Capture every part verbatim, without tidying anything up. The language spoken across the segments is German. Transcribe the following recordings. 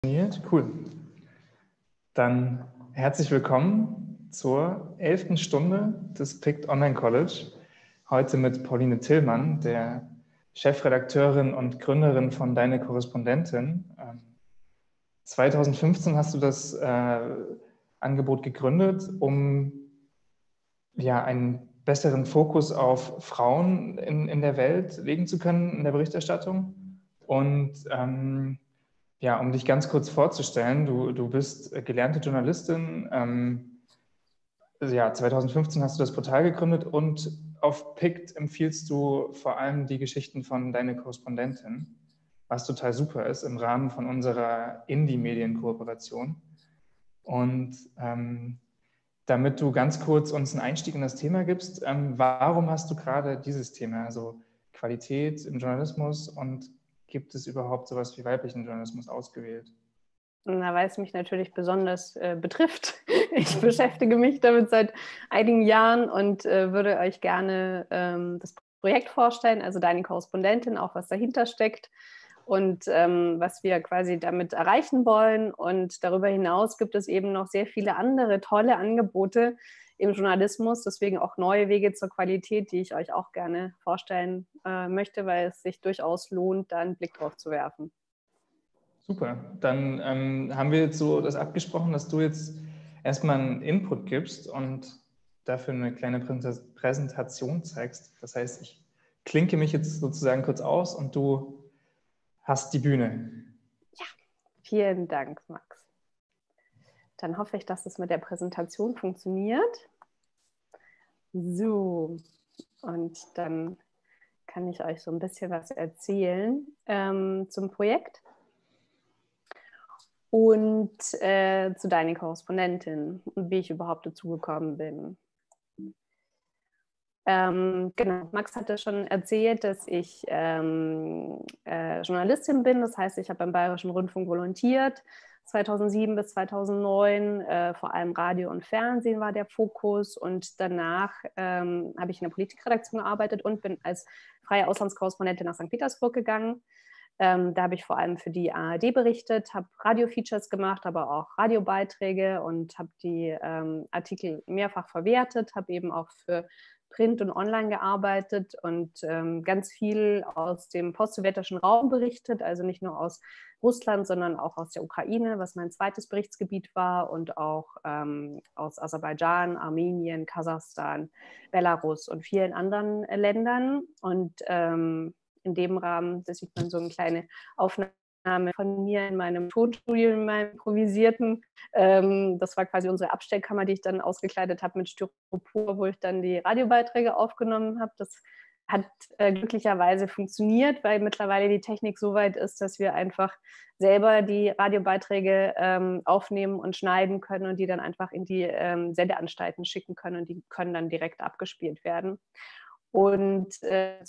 Cool. Dann herzlich willkommen zur elften Stunde des P I C T Online College. Heute mit Pauline Tillmann, der Chefredakteurin und Gründerin von Deine Korrespondentin. zweitausendfünfzehn hast du das äh, Angebot gegründet, um ja, einen besseren Fokus auf Frauen in, in der Welt legen zu können in der Berichterstattung. Und ähm, ja, um dich ganz kurz vorzustellen, du, du bist gelernte Journalistin. Ähm, ja, zweitausendfünfzehn hast du das Portal gegründet und auf P I C T empfiehlst du vor allem die Geschichten von Deine Korrespondentin, was total super ist im Rahmen von unserer Indie-Medien-Kooperation. Und ähm, damit du ganz kurz uns einen Einstieg in das Thema gibst, ähm, warum hast du gerade dieses Thema, also Qualität im Journalismus, und gibt es überhaupt sowas wie weiblichen Journalismus ausgewählt? Na, weil es mich natürlich besonders äh, betrifft. Ich beschäftige mich damit seit einigen Jahren und äh, würde euch gerne ähm, das Projekt vorstellen, also Deine Korrespondentin, auch was dahinter steckt und ähm, was wir quasi damit erreichen wollen. Und darüber hinaus gibt es eben noch sehr viele andere tolle Angebote im Journalismus, deswegen auch neue Wege zur Qualität, die ich euch auch gerne vorstellen äh, möchte, weil es sich durchaus lohnt, da einen Blick drauf zu werfen. Super, dann ähm, haben wir jetzt so das abgesprochen, dass du jetzt erstmal einen Input gibst und dafür eine kleine Präsentation zeigst. Das heißt, ich klinke mich jetzt sozusagen kurz aus und du hast die Bühne. Ja, vielen Dank, Max. Dann hoffe ich, dass es mit der Präsentation funktioniert. So, und dann kann ich euch so ein bisschen was erzählen ähm, zum Projekt und äh, zu Deine Korrespondentin und wie ich überhaupt dazu gekommen bin. Ähm, genau, Max hatte schon erzählt, dass ich ähm, äh, Journalistin bin. Das heißt, ich habe beim Bayerischen Rundfunk volontiert. zweitausendsieben bis zweitausendneun, äh, vor allem Radio und Fernsehen war der Fokus. Und danach ähm, habe ich in der Politikredaktion gearbeitet und bin als freie Auslandskorrespondentin nach Sankt Petersburg gegangen. Ähm, da habe ich vor allem für die A R D berichtet, habe Radio-Features gemacht, aber auch Radiobeiträge und habe die ähm, Artikel mehrfach verwertet, habe eben auch für Print und Online gearbeitet und ähm, ganz viel aus dem post-sowjetischen Raum berichtet, also nicht nur aus Russland, sondern auch aus der Ukraine, was mein zweites Berichtsgebiet war, und auch ähm, aus Aserbaidschan, Armenien, Kasachstan, Belarus und vielen anderen äh, Ländern. Und ähm, in dem Rahmen, da sieht man so eine kleine Aufnahme von mir in meinem Tonstudio, in meinem improvisierten. Ähm, das war quasi unsere Abstellkammer, die ich dann ausgekleidet habe mit Styropor, wo ich dann die Radiobeiträge aufgenommen habe. Das hat äh, glücklicherweise funktioniert, weil mittlerweile die Technik so weit ist, dass wir einfach selber die Radiobeiträge ähm, aufnehmen und schneiden können und die dann einfach in die ähm, Sendeanstalten schicken können, und die können dann direkt abgespielt werden. Und äh,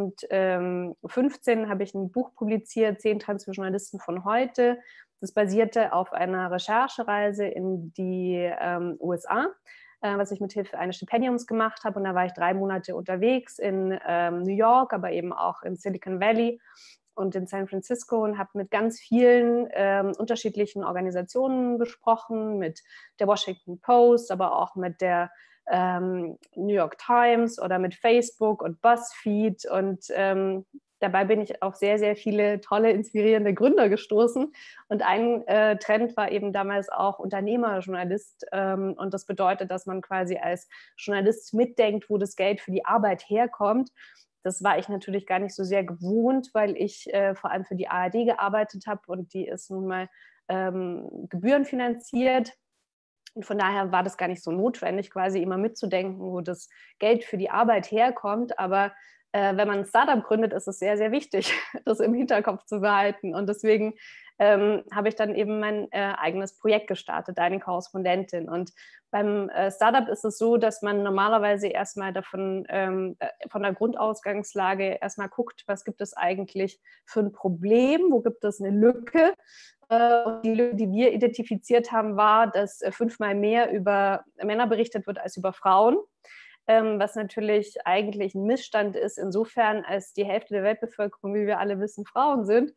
zweitausendfünfzehn habe ich ein Buch publiziert, Zehn Trends für Journalisten von heute. Das basierte auf einer Recherchereise in die ähm, U S A, äh, was ich mit Hilfe eines Stipendiums gemacht habe. Und da war ich drei Monate unterwegs in ähm, New York, aber eben auch im Silicon Valley und in San Francisco, und habe mit ganz vielen ähm, unterschiedlichen Organisationen gesprochen, mit der Washington Post, aber auch mit der Ähm, New York Times oder mit Facebook und BuzzFeed, und ähm, dabei bin ich auf sehr, sehr viele tolle, inspirierende Gründer gestoßen, und ein äh, Trend war eben damals auch Unternehmerjournalist, ähm, und das bedeutet, dass man quasi als Journalist mitdenkt, wo das Geld für die Arbeit herkommt. Das war ich natürlich gar nicht so sehr gewohnt, weil ich äh, vor allem für die A R D gearbeitet habe, und die ist nun mal ähm, gebührenfinanziert. Und von daher war das gar nicht so notwendig, quasi immer mitzudenken, wo das Geld für die Arbeit herkommt. Aber äh, wenn man ein Startup gründet, ist es sehr, sehr wichtig, das im Hinterkopf zu behalten. Und deswegen ähm, habe ich dann eben mein äh, eigenes Projekt gestartet, Deine Korrespondentin. Und beim äh, Startup ist es so, dass man normalerweise erstmal davon, ähm, von der Grundausgangslage erstmal guckt, was gibt es eigentlich für ein Problem, wo gibt es eine Lücke. Und die Lücke, die wir identifiziert haben, war, dass fünfmal mehr über Männer berichtet wird als über Frauen, was natürlich eigentlich ein Missstand ist, insofern als die Hälfte der Weltbevölkerung, wie wir alle wissen, Frauen sind.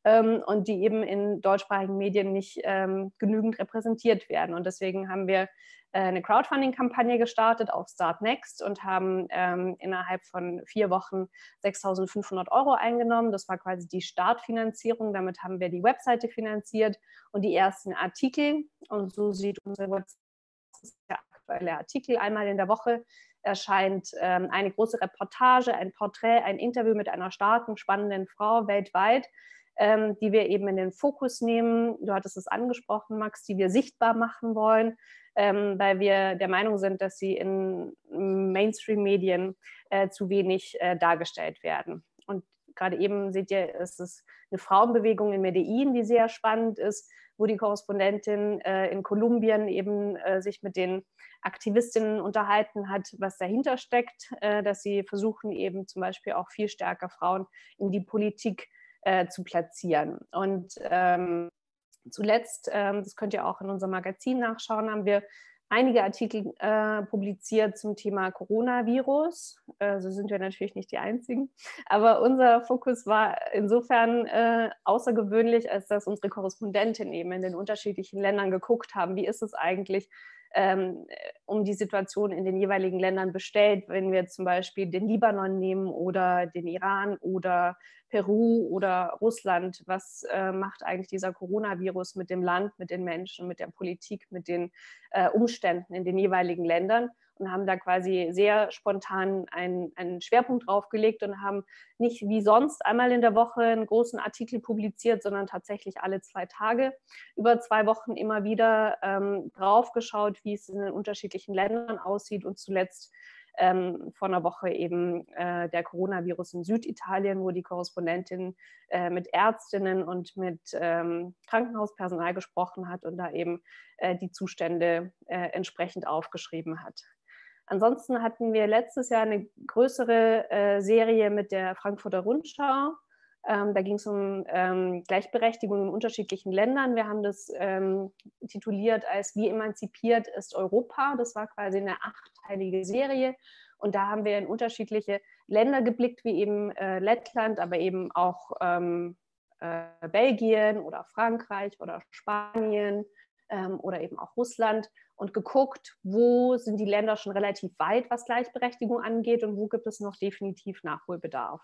ähm, und die eben in deutschsprachigen Medien nicht ähm, genügend repräsentiert werden. Und deswegen haben wir äh, eine Crowdfunding-Kampagne gestartet auf Start Next und haben ähm, innerhalb von vier Wochen sechstausendfünfhundert Euro eingenommen. Das war quasi die Startfinanzierung. Damit haben wir die Webseite finanziert und die ersten Artikel. Und so sieht unsere Webseite, der aktuelle Artikel, einmal in der Woche erscheint ähm, eine große Reportage, ein Porträt, ein Interview mit einer starken, spannenden Frau weltweit, ähm, die wir eben in den Fokus nehmen. Du hattest es angesprochen, Max, die wir sichtbar machen wollen, ähm, weil wir der Meinung sind, dass sie in Mainstream-Medien äh, zu wenig äh, dargestellt werden. Und gerade eben seht ihr, es ist eine Frauenbewegung in Medellin, die sehr spannend ist, wo die Korrespondentin äh, in Kolumbien eben äh, sich mit den Aktivistinnen unterhalten hat, was dahinter steckt, äh, dass sie versuchen eben zum Beispiel auch viel stärker Frauen in die Politik äh, zu platzieren. Und ähm, zuletzt, ähm, das könnt ihr auch in unserem Magazin nachschauen, haben wir einige Artikel äh, publiziert zum Thema Coronavirus. Äh, so sind wir natürlich nicht die Einzigen. Aber unser Fokus war insofern äh, außergewöhnlich, als dass unsere Korrespondentinnen eben in den unterschiedlichen Ländern geguckt haben, wie ist es eigentlich ähm, um die Situation in den jeweiligen Ländern bestellt, wenn wir zum Beispiel den Libanon nehmen oder den Iran oder Peru oder Russland. Was äh, macht eigentlich dieser Coronavirus mit dem Land, mit den Menschen, mit der Politik, mit den äh, Umständen in den jeweiligen Ländern? Und haben da quasi sehr spontan einen, einen Schwerpunkt draufgelegt und haben nicht wie sonst einmal in der Woche einen großen Artikel publiziert, sondern tatsächlich alle zwei Tage über zwei Wochen immer wieder ähm, draufgeschaut, wie es in den unterschiedlichen Ländern aussieht und zuletzt ähm, vor einer Woche eben äh, der Coronavirus in Süditalien, wo die Korrespondentin äh, mit Ärztinnen und mit ähm, Krankenhauspersonal gesprochen hat und da eben äh, die Zustände äh, entsprechend aufgeschrieben hat. Ansonsten hatten wir letztes Jahr eine größere äh, Serie mit der Frankfurter Rundschau. Ähm, da ging es um ähm, Gleichberechtigung in unterschiedlichen Ländern. Wir haben das ähm, tituliert als Wie emanzipiert ist Europa? Das war quasi eine achtteilige Serie. Und da haben wir in unterschiedliche Länder geblickt, wie eben äh, Lettland, aber eben auch ähm, äh, Belgien oder Frankreich oder Spanien ähm, oder eben auch Russland und geguckt, wo sind die Länder schon relativ weit, was Gleichberechtigung angeht und wo gibt es noch definitiv Nachholbedarf.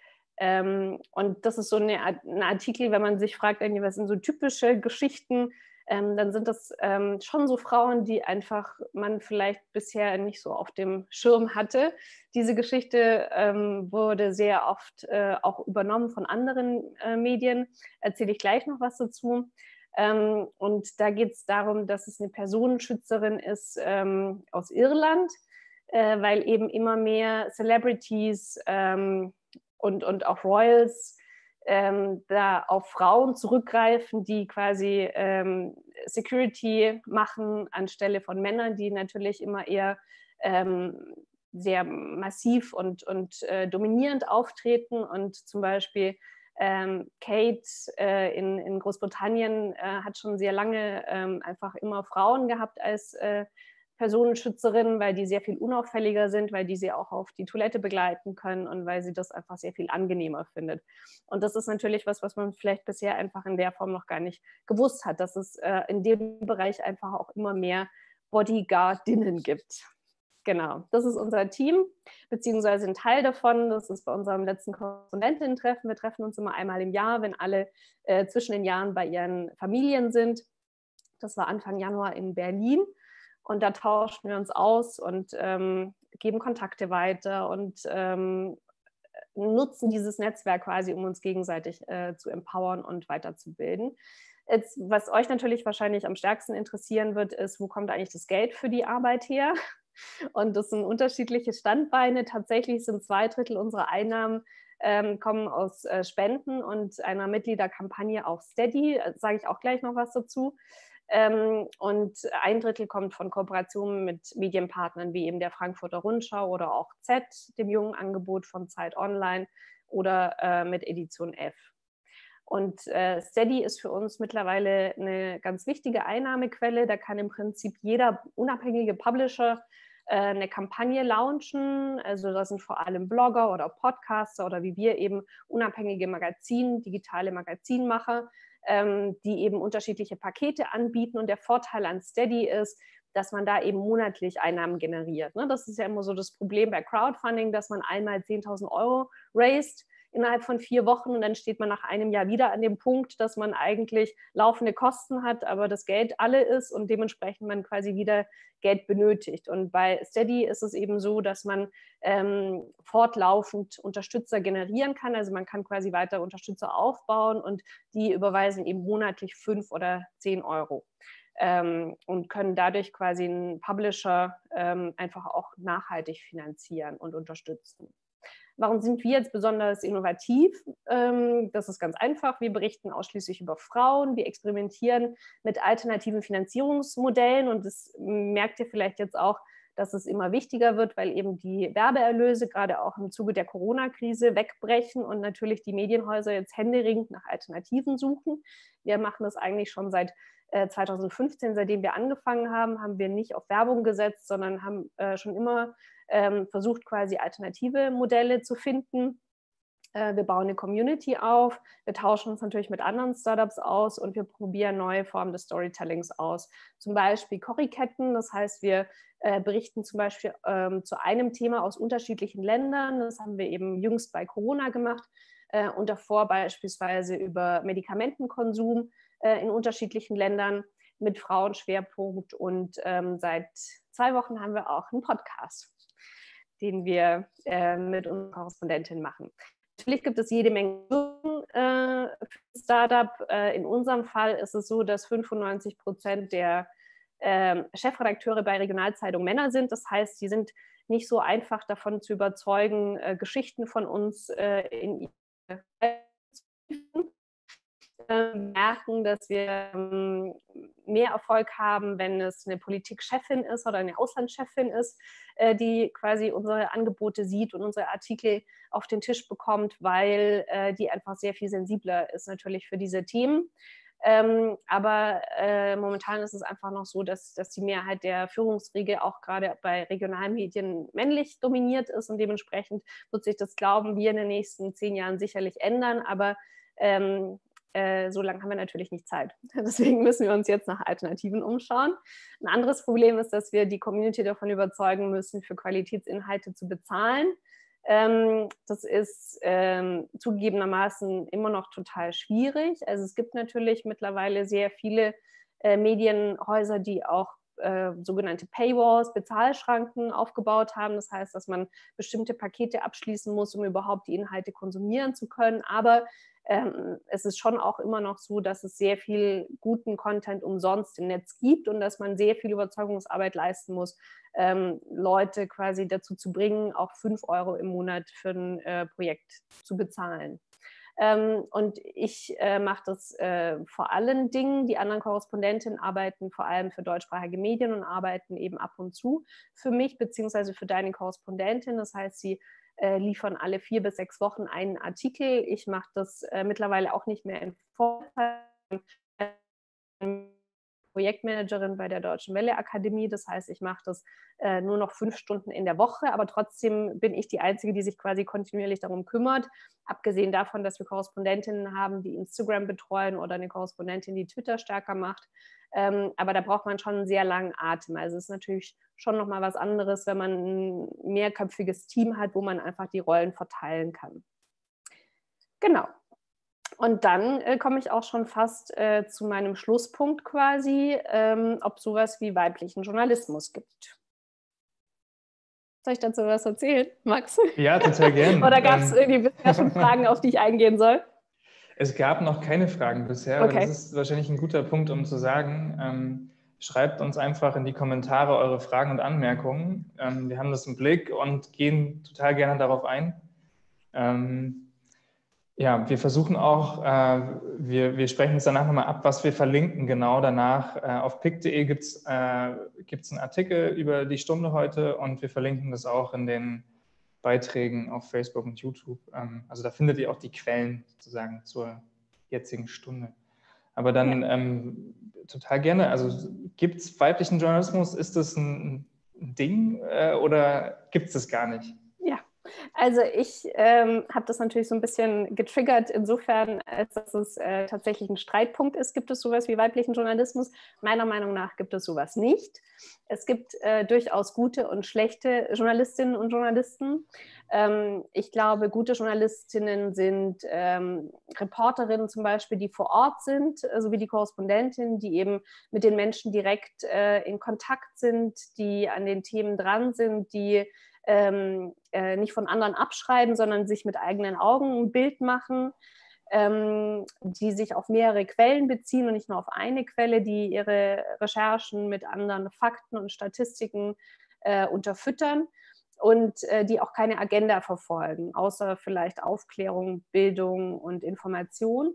Ähm, und das ist so eine, ein Artikel, wenn man sich fragt, was sind so typische Geschichten, ähm, dann sind das ähm, schon so Frauen, die einfach man vielleicht bisher nicht so auf dem Schirm hatte. Diese Geschichte ähm, wurde sehr oft äh, auch übernommen von anderen äh, Medien. Erzähle ich gleich noch was dazu. Ähm, und da geht es darum, dass es eine Personenschützerin ist ähm, aus Irland, äh, weil eben immer mehr Celebrities ähm, und, und auch Royals ähm, da auf Frauen zurückgreifen, die quasi ähm, Security machen anstelle von Männern, die natürlich immer eher ähm, sehr massiv und, und äh, dominierend auftreten und zum Beispiel Ähm, Kate äh, in, in Großbritannien äh, hat schon sehr lange ähm, einfach immer Frauen gehabt als äh, Personenschützerinnen, weil die sehr viel unauffälliger sind, weil die sie auch auf die Toilette begleiten können und weil sie das einfach sehr viel angenehmer findet. Und das ist natürlich was, was man vielleicht bisher einfach in der Form noch gar nicht gewusst hat, dass es äh, in dem Bereich einfach auch immer mehr Bodyguardinnen gibt. Genau, das ist unser Team, beziehungsweise ein Teil davon. Das ist bei unserem letzten Korrespondentinnen-Treffen. Wir treffen uns immer einmal im Jahr, wenn alle äh, zwischen den Jahren bei ihren Familien sind. Das war Anfang Januar in Berlin. Und da tauschen wir uns aus und ähm, geben Kontakte weiter und ähm, nutzen dieses Netzwerk quasi, um uns gegenseitig äh, zu empowern und weiterzubilden. Jetzt, was euch natürlich wahrscheinlich am stärksten interessieren wird, ist, wo kommt eigentlich das Geld für die Arbeit her? Und das sind unterschiedliche Standbeine. Tatsächlich sind zwei Drittel unserer Einnahmen ähm, kommen aus äh, Spenden und einer Mitgliederkampagne auf Steady. Da sage ich auch gleich noch was dazu. Ähm, und ein Drittel kommt von Kooperationen mit Medienpartnern wie eben der Frankfurter Rundschau oder auch Z, dem jungen Angebot von Zeit Online oder äh, mit Edition F. Und äh, Steady ist für uns mittlerweile eine ganz wichtige Einnahmequelle. Da kann im Prinzip jeder unabhängige Publisher eine Kampagne launchen. Also das sind vor allem Blogger oder Podcaster oder wie wir eben unabhängige Magazin, digitale Magazinmacher, ähm, die eben unterschiedliche Pakete anbieten. Und der Vorteil an Steady ist, dass man da eben monatlich Einnahmen generiert. Ne? Das ist ja immer so das Problem bei Crowdfunding, dass man einmal zehntausend Euro raised innerhalb von vier Wochen und dann steht man nach einem Jahr wieder an dem Punkt, dass man eigentlich laufende Kosten hat, aber das Geld alle ist und dementsprechend man quasi wieder Geld benötigt. Und bei Steady ist es eben so, dass man ähm, fortlaufend Unterstützer generieren kann. Also man kann quasi weiter Unterstützer aufbauen und die überweisen eben monatlich fünf oder zehn Euro. Ähm, und können dadurch quasi einen Publisher ähm, einfach auch nachhaltig finanzieren und unterstützen. Warum sind wir jetzt besonders innovativ? Ähm, das ist ganz einfach. Wir berichten ausschließlich über Frauen. Wir experimentieren mit alternativen Finanzierungsmodellen und das merkt ihr vielleicht jetzt auch, dass es immer wichtiger wird, weil eben die Werbeerlöse gerade auch im Zuge der Corona-Krise wegbrechen und natürlich die Medienhäuser jetzt händeringend nach Alternativen suchen. Wir machen das eigentlich schon seit zweitausendfünfzehn, seitdem wir angefangen haben, haben wir nicht auf Werbung gesetzt, sondern haben äh, schon immer ähm, versucht, quasi alternative Modelle zu finden. Äh, wir bauen eine Community auf, wir tauschen uns natürlich mit anderen Startups aus und wir probieren neue Formen des Storytellings aus. Zum Beispiel Copycatten, das heißt, wir äh, berichten zum Beispiel ähm, zu einem Thema aus unterschiedlichen Ländern. Das haben wir eben jüngst bei Corona gemacht äh, und davor beispielsweise über Medikamentenkonsum in unterschiedlichen Ländern mit Frauenschwerpunkt und ähm, seit zwei Wochen haben wir auch einen Podcast, den wir äh, mit unserer Korrespondentin machen. Natürlich gibt es jede Menge äh, Startup. Äh, in unserem Fall ist es so, dass fünfundneunzig Prozent der äh, Chefredakteure bei Regionalzeitung Männer sind. Das heißt, die sind nicht so einfach davon zu überzeugen, äh, Geschichten von uns äh, in ihre merken, dass wir mehr Erfolg haben, wenn es eine Politikchefin ist oder eine Auslandschefin ist, die quasi unsere Angebote sieht und unsere Artikel auf den Tisch bekommt, weil die einfach sehr viel sensibler ist natürlich für diese Themen. Ähm, aber äh, momentan ist es einfach noch so, dass, dass die Mehrheit der Führungsriege auch gerade bei Regionalmedien männlich dominiert ist und dementsprechend wird sich das, glauben wir, in den nächsten zehn Jahren sicherlich ändern, aber ähm, äh, so lange haben wir natürlich nicht Zeit. Deswegen müssen wir uns jetzt nach Alternativen umschauen. Ein anderes Problem ist, dass wir die Community davon überzeugen müssen, für Qualitätsinhalte zu bezahlen. Ähm, das ist ähm, zugegebenermaßen immer noch total schwierig. Also es gibt natürlich mittlerweile sehr viele äh, Medienhäuser, die auch äh, sogenannte Paywalls, Bezahlschranken aufgebaut haben. Das heißt, dass man bestimmte Pakete abschließen muss, um überhaupt die Inhalte konsumieren zu können. Aber ähm, es ist schon auch immer noch so, dass es sehr viel guten Content umsonst im Netz gibt und dass man sehr viel Überzeugungsarbeit leisten muss, ähm, Leute quasi dazu zu bringen, auch fünf Euro im Monat für ein äh, Projekt zu bezahlen. Ähm, und ich äh, mache das äh, vor allen Dingen. Die anderen Korrespondentinnen arbeiten vor allem für deutschsprachige Medien und arbeiten eben ab und zu für mich beziehungsweise für deine Korrespondentin. Das heißt, sie äh, liefern alle vier bis sechs Wochen einen Artikel. Ich mache das äh, mittlerweile auch nicht mehr in Vollzeit. Projektmanagerin bei der Deutschen Welle Akademie. Das heißt, ich mache das äh, nur noch fünf Stunden in der Woche, aber trotzdem bin ich die Einzige, die sich quasi kontinuierlich darum kümmert. Abgesehen davon, dass wir Korrespondentinnen haben, die Instagram betreuen oder eine Korrespondentin, die Twitter stärker macht. Ähm, aber da braucht man schon einen sehr langen Atem. Also es ist natürlich schon nochmal was anderes, wenn man ein mehrköpfiges Team hat, wo man einfach die Rollen verteilen kann. Genau. Und dann äh, komme ich auch schon fast äh, zu meinem Schlusspunkt quasi, ähm, ob sowas wie weiblichen Journalismus gibt. Soll ich dazu was erzählen, Max? Ja, total gerne. Oder gab es irgendwie bisher schon Fragen, auf die ich eingehen soll? Es gab noch keine Fragen bisher, Okay. aber das ist wahrscheinlich ein guter Punkt, um zu sagen. Ähm, schreibt uns einfach in die Kommentare eure Fragen und Anmerkungen. Ähm, wir haben das im Blick und gehen total gerne darauf ein. Ähm, ja, wir versuchen auch, äh, wir, wir sprechen uns danach nochmal ab, was wir verlinken genau danach. Äh, auf pick punkt de gibt es äh, gibt's einen Artikel über die Stunde heute und wir verlinken das auch in den Beiträgen auf Facebook und YouTube. Ähm, also da findet ihr auch die Quellen sozusagen zur jetzigen Stunde. Aber dann ja. ähm, total gerne, also gibt es weiblichen Journalismus? Ist das ein ein Ding äh, oder gibt es das gar nicht? Ja, also ich ähm, habe das natürlich so ein bisschen getriggert, insofern, als dass es äh, tatsächlich ein Streitpunkt ist. Gibt es sowas wie weiblichen Journalismus? Meiner Meinung nach gibt es sowas nicht. Es gibt äh, durchaus gute und schlechte Journalistinnen und Journalisten. Ähm, ich glaube, gute Journalistinnen sind ähm, Reporterinnen zum Beispiel, die vor Ort sind, äh, sowie die Korrespondentinnen, die eben mit den Menschen direkt äh, in Kontakt sind, die an den Themen dran sind, die ähm, äh, nicht von anderen abschreiben, sondern sich mit eigenen Augen ein Bild machen, ähm, die sich auf mehrere Quellen beziehen und nicht nur auf eine Quelle, die ihre Recherchen mit anderen Fakten und Statistiken äh, unterfüttern und äh, die auch keine Agenda verfolgen, außer vielleicht Aufklärung, Bildung und Information.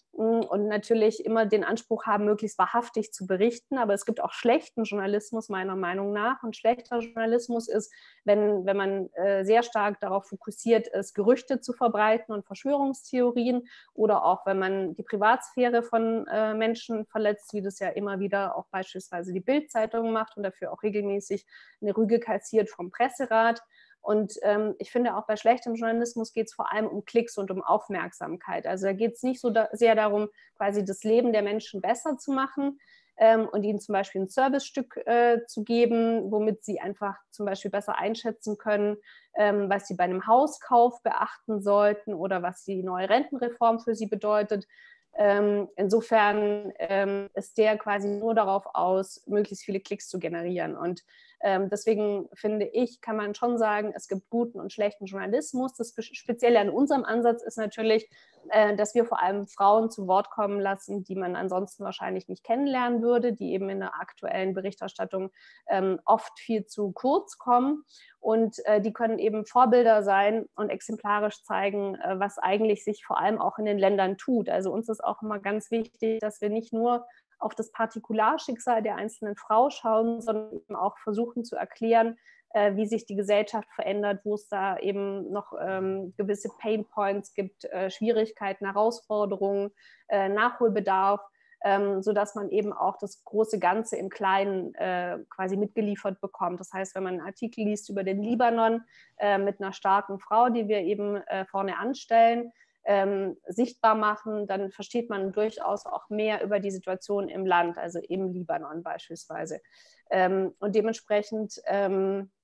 Und natürlich immer den Anspruch haben, möglichst wahrhaftig zu berichten. Aber es gibt auch schlechten Journalismus, meiner Meinung nach. Und schlechter Journalismus ist, wenn, wenn man äh, sehr stark darauf fokussiert ist, Gerüchte zu verbreiten und Verschwörungstheorien, oder auch wenn man die Privatsphäre von äh, Menschen verletzt, wie das ja immer wieder auch beispielsweise die Bild-Zeitung macht und dafür auch regelmäßig eine Rüge kassiert vom Presserat. Und ähm, ich finde, auch bei schlechtem Journalismus geht es vor allem um Klicks und um Aufmerksamkeit. Also da geht es nicht so da, sehr darum, quasi das Leben der Menschen besser zu machen ähm, und ihnen zum Beispiel ein Servicestück äh, zu geben, womit sie einfach zum Beispiel besser einschätzen können, ähm, was sie bei einem Hauskauf beachten sollten oder was die neue Rentenreform für sie bedeutet. Ähm, insofern ähm, ist der quasi nur darauf aus, möglichst viele Klicks zu generieren. Und ähm, deswegen finde ich, kann man schon sagen, es gibt guten und schlechten Journalismus. Das Spezielle an unserem Ansatz ist natürlich, äh, dass wir vor allem Frauen zu Wort kommen lassen, die man ansonsten wahrscheinlich nicht kennenlernen würde, die eben in der aktuellen Berichterstattung ähm, oft viel zu kurz kommen. Und äh, die können eben Vorbilder sein und exemplarisch zeigen, äh, was eigentlich sich vor allem auch in den Ländern tut. Also uns ist auch immer ganz wichtig, dass wir nicht nur auf das Partikularschicksal der einzelnen Frau schauen, sondern eben auch versuchen zu erklären, äh, wie sich die Gesellschaft verändert, wo es da eben noch ähm, gewisse Painpoints gibt, äh, Schwierigkeiten, Herausforderungen, äh, Nachholbedarf, ähm, sodass man eben auch das große Ganze im Kleinen äh, quasi mitgeliefert bekommt. Das heißt, wenn man einen Artikel liest über den Libanon äh, mit einer starken Frau, die wir eben äh, vorne anstellen, Ähm, sichtbar machen, dann versteht man durchaus auch mehr über die Situation im Land, also im Libanon beispielsweise. Ähm, und dementsprechend, ähm,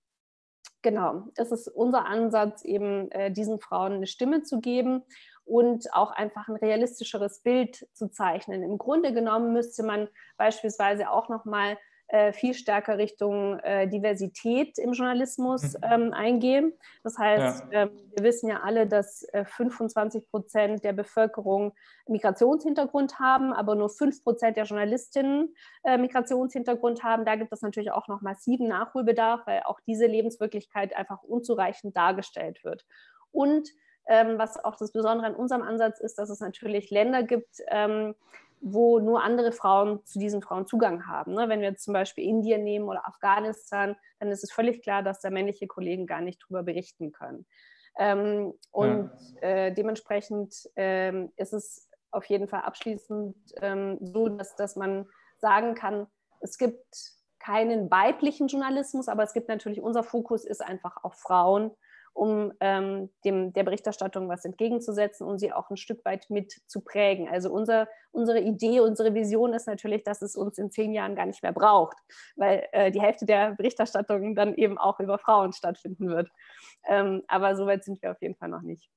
genau, ist es unser Ansatz, eben äh, diesen Frauen eine Stimme zu geben und auch einfach ein realistischeres Bild zu zeichnen. Im Grunde genommen müsste man beispielsweise auch nochmal äh, viel stärker Richtung äh, Diversität im Journalismus ähm, eingehen. Das heißt, Ja. ähm, wir wissen ja alle, dass äh, fünfundzwanzig Prozent der Bevölkerung Migrationshintergrund haben, aber nur fünf Prozent der Journalistinnen äh, Migrationshintergrund haben. Da gibt es natürlich auch noch massiven Nachholbedarf, weil auch diese Lebenswirklichkeit einfach unzureichend dargestellt wird. Und ähm, was auch das Besondere an unserem Ansatz ist, dass es natürlich Länder gibt, ähm, wo nur andere Frauen zu diesen Frauen Zugang haben. Ne? Wenn wir jetzt zum Beispiel Indien nehmen oder Afghanistan, dann ist es völlig klar, dass da männliche Kollegen gar nicht drüber berichten können. Ähm, und Ja. äh, dementsprechend ähm, ist es auf jeden Fall abschließend ähm, so, dass, dass man sagen kann, es gibt keinen weiblichen Journalismus, aber es gibt natürlich, unser Fokus ist einfach auf Frauen, um ähm, dem, der Berichterstattung was entgegenzusetzen und sie auch ein Stück weit mit zu prägen. Also unser, unsere Idee, unsere Vision ist natürlich, dass es uns in zehn Jahren gar nicht mehr braucht, weil äh, die Hälfte der Berichterstattung dann eben auch über Frauen stattfinden wird. Ähm, aber so weit sind wir auf jeden Fall noch nicht.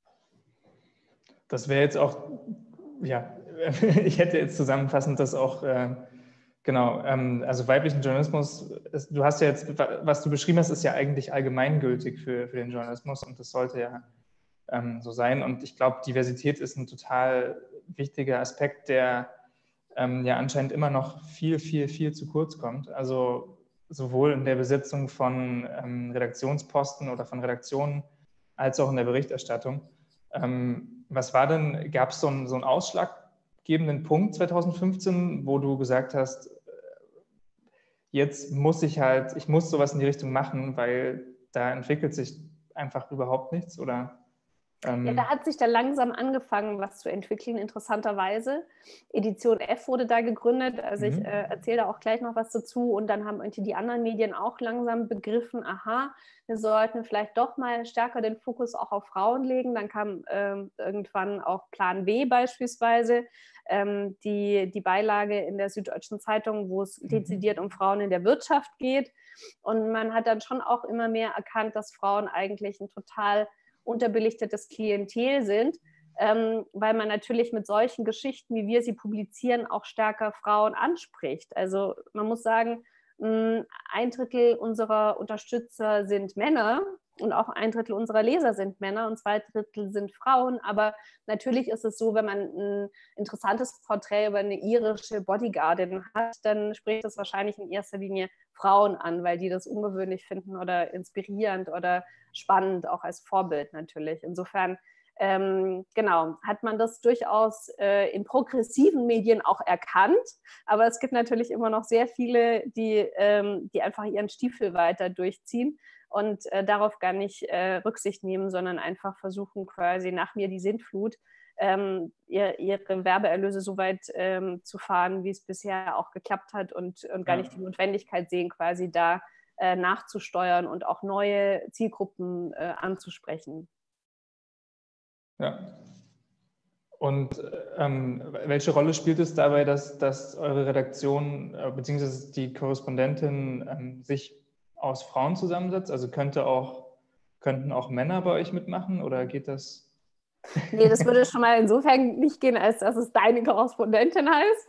Das wäre jetzt auch, ja, ich hätte jetzt zusammenfassend das auch, äh, genau, ähm, also weiblichen Journalismus, ist, du hast ja jetzt, was du beschrieben hast, ist ja eigentlich allgemeingültig für, für den Journalismus und das sollte ja ähm, so sein. Und ich glaube, Diversität ist ein total wichtiger Aspekt, der ähm, ja anscheinend immer noch viel, viel, viel zu kurz kommt. Also sowohl in der Besetzung von ähm, Redaktionsposten oder von Redaktionen als auch in der Berichterstattung. Ähm, was war denn, gab es so einen, so einen ausschlaggebenden Punkt zwanzig fünfzehn, wo du gesagt hast, jetzt muss ich halt, ich muss sowas in die Richtung machen, weil da entwickelt sich einfach überhaupt nichts, oder? Ähm, ja, da hat sich da langsam angefangen, was zu entwickeln, interessanterweise. Edition F wurde da gegründet, also ich mhm. äh, erzähle da auch gleich noch was dazu. Und dann haben irgendwie die anderen Medien auch langsam begriffen, aha, wir sollten vielleicht doch mal stärker den Fokus auch auf Frauen legen. Dann kam ähm, irgendwann auch Plan W beispielsweise, ähm, die, die Beilage in der Süddeutschen Zeitung, wo es Mhm. dezidiert um Frauen in der Wirtschaft geht. Und man hat dann schon auch immer mehr erkannt, dass Frauen eigentlich ein total unterbelichtetes Klientel sind, ähm, weil man natürlich mit solchen Geschichten, wie wir sie publizieren, auch stärker Frauen anspricht. Also man muss sagen, mh, ein Drittel unserer Unterstützer sind Männer und auch ein Drittel unserer Leser sind Männer und zwei Drittel sind Frauen. Aber natürlich ist es so, wenn man ein interessantes Porträt über eine irische Bodyguardin hat, dann spricht das wahrscheinlich in erster Linie Frauen an, weil die das ungewöhnlich finden oder inspirierend oder spannend, auch als Vorbild natürlich. Insofern, ähm, genau, hat man das durchaus äh, in progressiven Medien auch erkannt. Aber es gibt natürlich immer noch sehr viele, die, ähm, die einfach ihren Stiefel weiter durchziehen und äh, darauf gar nicht äh, Rücksicht nehmen, sondern einfach versuchen, quasi nach mir die Sintflut, ähm, ihr, ihre Werbeerlöse so weit ähm, zu fahren, wie es bisher auch geklappt hat und, und gar Ja. nicht die Notwendigkeit sehen, quasi da äh, nachzusteuern und auch neue Zielgruppen äh, anzusprechen. Ja. Und ähm, welche Rolle spielt es dabei, dass, dass eure Redaktion äh, bzw. die Korrespondentin ähm, sich aus Frauen zusammensetzt? Also könnte auch, könnten auch Männer bei euch mitmachen oder geht das? Nee, das würde schon mal insofern nicht gehen, als dass es deine Korrespondentin heißt.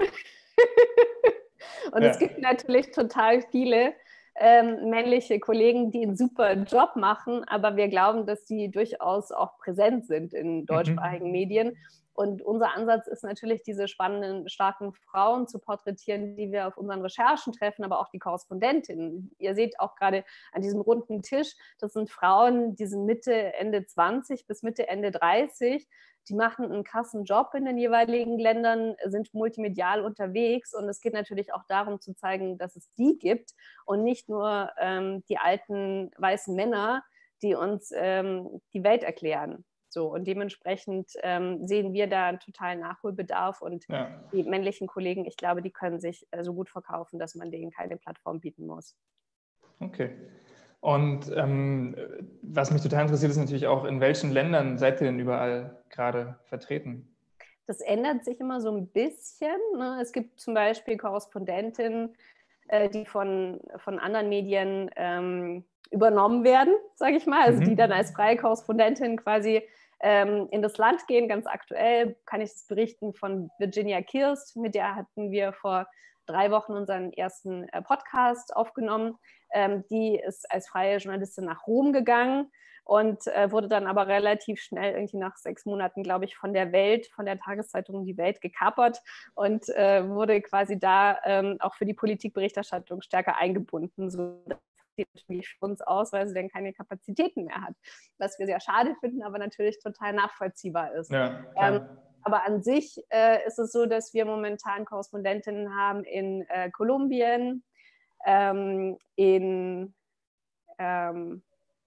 Und Ja. es gibt natürlich total viele ähm, männliche Kollegen, die einen super Job machen, aber wir glauben, dass die durchaus auch präsent sind in deutschsprachigen Mhm. Medien. Und unser Ansatz ist natürlich, diese spannenden, starken Frauen zu porträtieren, die wir auf unseren Recherchen treffen, aber auch die Korrespondentinnen. Ihr seht auch gerade an diesem runden Tisch, das sind Frauen, die sind Mitte, Ende zwanzig bis Mitte, Ende dreißig. Die machen einen krassen Job in den jeweiligen Ländern, sind multimedial unterwegs. Und es geht natürlich auch darum zu zeigen, dass es die gibt und nicht nur ähm, die alten weißen Männer, die uns ähm, die Welt erklären. So, und dementsprechend ähm, sehen wir da einen totalen Nachholbedarf und Ja. die männlichen Kollegen, ich glaube, die können sich äh, so gut verkaufen, dass man denen keine Plattform bieten muss. Okay. Und ähm, was mich total interessiert, ist natürlich auch, in welchen Ländern seid ihr denn überall gerade vertreten? Das ändert sich immer so ein bisschen. Ne? Es gibt zum Beispiel Korrespondentinnen, äh, die von, von anderen Medien ähm, übernommen werden, sage ich mal, also Mhm. die dann als freie Korrespondentin quasi ähm, in das Land gehen. Ganz aktuell kann ich das berichten von Virginia Kirst, mit der hatten wir vor drei Wochen unseren ersten äh, Podcast aufgenommen. Ähm, die ist als freie Journalistin nach Rom gegangen und äh, wurde dann aber relativ schnell, irgendwie nach sechs Monaten, glaube ich, von der Welt, von der Tageszeitung Die Welt gekapert und äh, wurde quasi da ähm, auch für die Politikberichterstattung stärker eingebunden, so sieht natürlich für uns aus, weil sie dann keine Kapazitäten mehr hat. Was wir sehr schade finden, aber natürlich total nachvollziehbar ist. Ja, Ähm, klar. aber an sich äh, ist es so, dass wir momentan Korrespondentinnen haben in äh, Kolumbien, ähm, in ähm,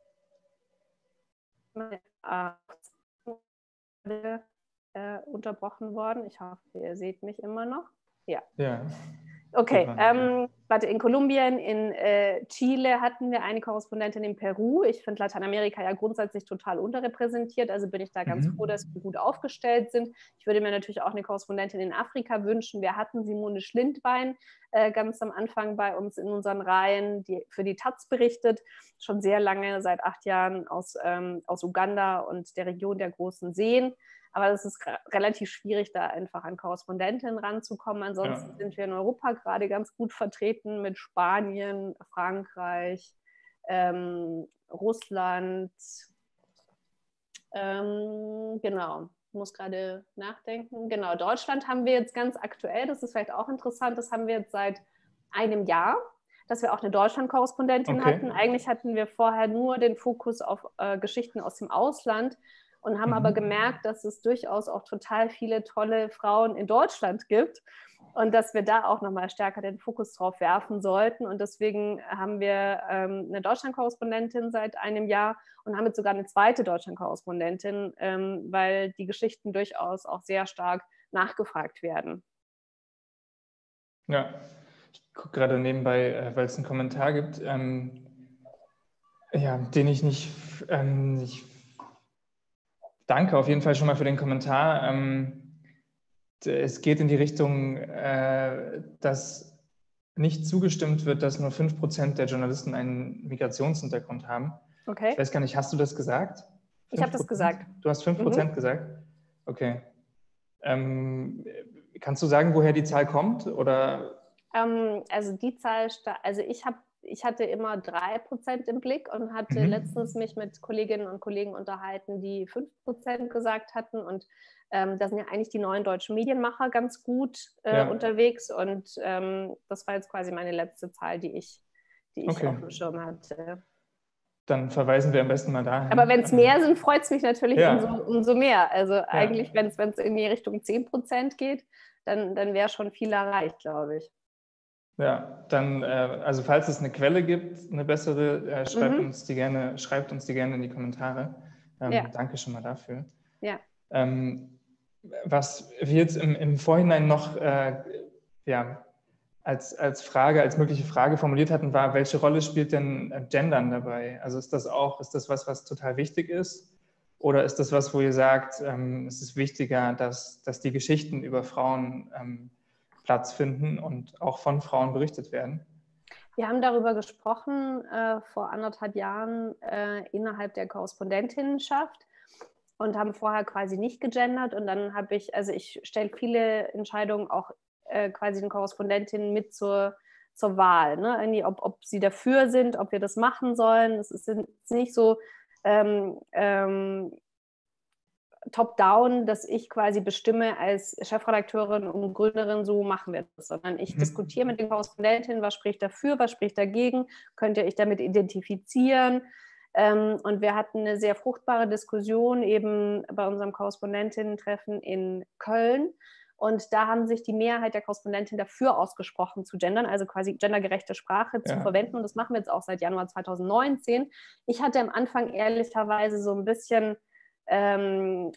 äh, äh, unterbrochen worden. Ich hoffe, ihr seht mich immer noch. Ja. Ja. Okay, Super. ähm, warte, in Kolumbien, in äh, Chile hatten wir eine Korrespondentin in Peru. Ich finde Lateinamerika ja grundsätzlich total unterrepräsentiert, also bin ich da ganz Mhm. froh, dass wir gut aufgestellt sind. Ich würde mir natürlich auch eine Korrespondentin in Afrika wünschen. Wir hatten Simone Schlindwein äh, ganz am Anfang bei uns in unseren Reihen, die für die Taz berichtet, schon sehr lange, seit acht Jahren aus, ähm, aus Uganda und der Region der großen Seen. Aber es ist relativ schwierig, da einfach an Korrespondentinnen ranzukommen. Ansonsten Ja. sind wir in Europa gerade ganz gut vertreten mit Spanien, Frankreich, ähm, Russland. Ähm, genau, ich muss gerade nachdenken. Genau, Deutschland haben wir jetzt ganz aktuell, das ist vielleicht auch interessant, das haben wir jetzt seit einem Jahr, dass wir auch eine Deutschland-Korrespondentin Okay. hatten. Eigentlich hatten wir vorher nur den Fokus auf äh, Geschichten aus dem Ausland und haben Mhm. aber gemerkt, dass es durchaus auch total viele tolle Frauen in Deutschland gibt. Und dass wir da auch nochmal stärker den Fokus drauf werfen sollten. Und deswegen haben wir ähm, eine Deutschland-Korrespondentin seit einem Jahr und haben jetzt sogar eine zweite Deutschland-Korrespondentin, ähm, weil die Geschichten durchaus auch sehr stark nachgefragt werden. Ja, ich gucke gerade nebenbei, äh, weil es einen Kommentar gibt, ähm, ja, den ich nicht, ähm, ich danke auf jeden Fall schon mal für den Kommentar. Ähm, es geht in die Richtung, äh, dass nicht zugestimmt wird, dass nur fünf Prozent der Journalisten einen Migrationshintergrund haben. Okay. Ich weiß gar nicht, hast du das gesagt? Ich habe das gesagt. Du hast fünf Prozent mhm. gesagt? Okay. Ähm, kannst du sagen, woher die Zahl kommt? Oder? Ähm, also die Zahl, also ich habe ich hatte immer drei Prozent im Blick und hatte mhm. letztens mich mit Kolleginnen und Kollegen unterhalten, die fünf Prozent gesagt hatten. Und ähm, da sind ja eigentlich die neuen deutschen Medienmacher ganz gut äh, ja. unterwegs. Und ähm, das war jetzt quasi meine letzte Zahl, die ich, die ich okay. auf dem Schirm hatte. Dann verweisen wir am besten mal dahin. Aber wenn es mehr sind, freut es mich natürlich ja. umso, umso mehr. Also ja. eigentlich, wenn es in die Richtung zehn Prozent geht, dann, dann wäre schon viel erreicht, glaube ich. Ja, dann, äh, also falls es eine Quelle gibt, eine bessere, äh, schreibt, mhm. uns die gerne, schreibt uns die gerne in die Kommentare. Ähm, ja. Danke schon mal dafür. Ja. Ähm, was wir jetzt im, im Vorhinein noch äh, ja, als, als Frage, als mögliche Frage formuliert hatten, war, welche Rolle spielt denn Gendern dabei? Also ist das auch, ist das was, was total wichtig ist? Oder ist das was, wo ihr sagt, ähm, es ist wichtiger, dass, dass die Geschichten über Frauen ähm, Platz finden und auch von Frauen berichtet werden? Wir haben darüber gesprochen äh, vor anderthalb Jahren äh, innerhalb der Korrespondentinnenschaft und haben vorher quasi nicht gegendert. Und dann habe ich, also ich stelle viele Entscheidungen auch äh, quasi den Korrespondentinnen mit zur, zur Wahl, ne? Irgendwie, ob, ob sie dafür sind, ob wir das machen sollen. Es ist nicht so ähm, ähm, top-down, dass ich quasi bestimme als Chefredakteurin und Gründerin, so machen wir das, sondern ich mhm. diskutiere mit den Korrespondentinnen, was spricht dafür, was spricht dagegen, könnt ihr euch damit identifizieren. Ähm, und wir hatten eine sehr fruchtbare Diskussion eben bei unserem Korrespondentinnen-Treffen in Köln. Und da haben sich die Mehrheit der Korrespondentinnen dafür ausgesprochen, zu gendern, also quasi gendergerechte Sprache ja. zu verwenden. Und das machen wir jetzt auch seit Januar zweitausendneunzehn. Ich hatte am Anfang ehrlicherweise so ein bisschen Ähm,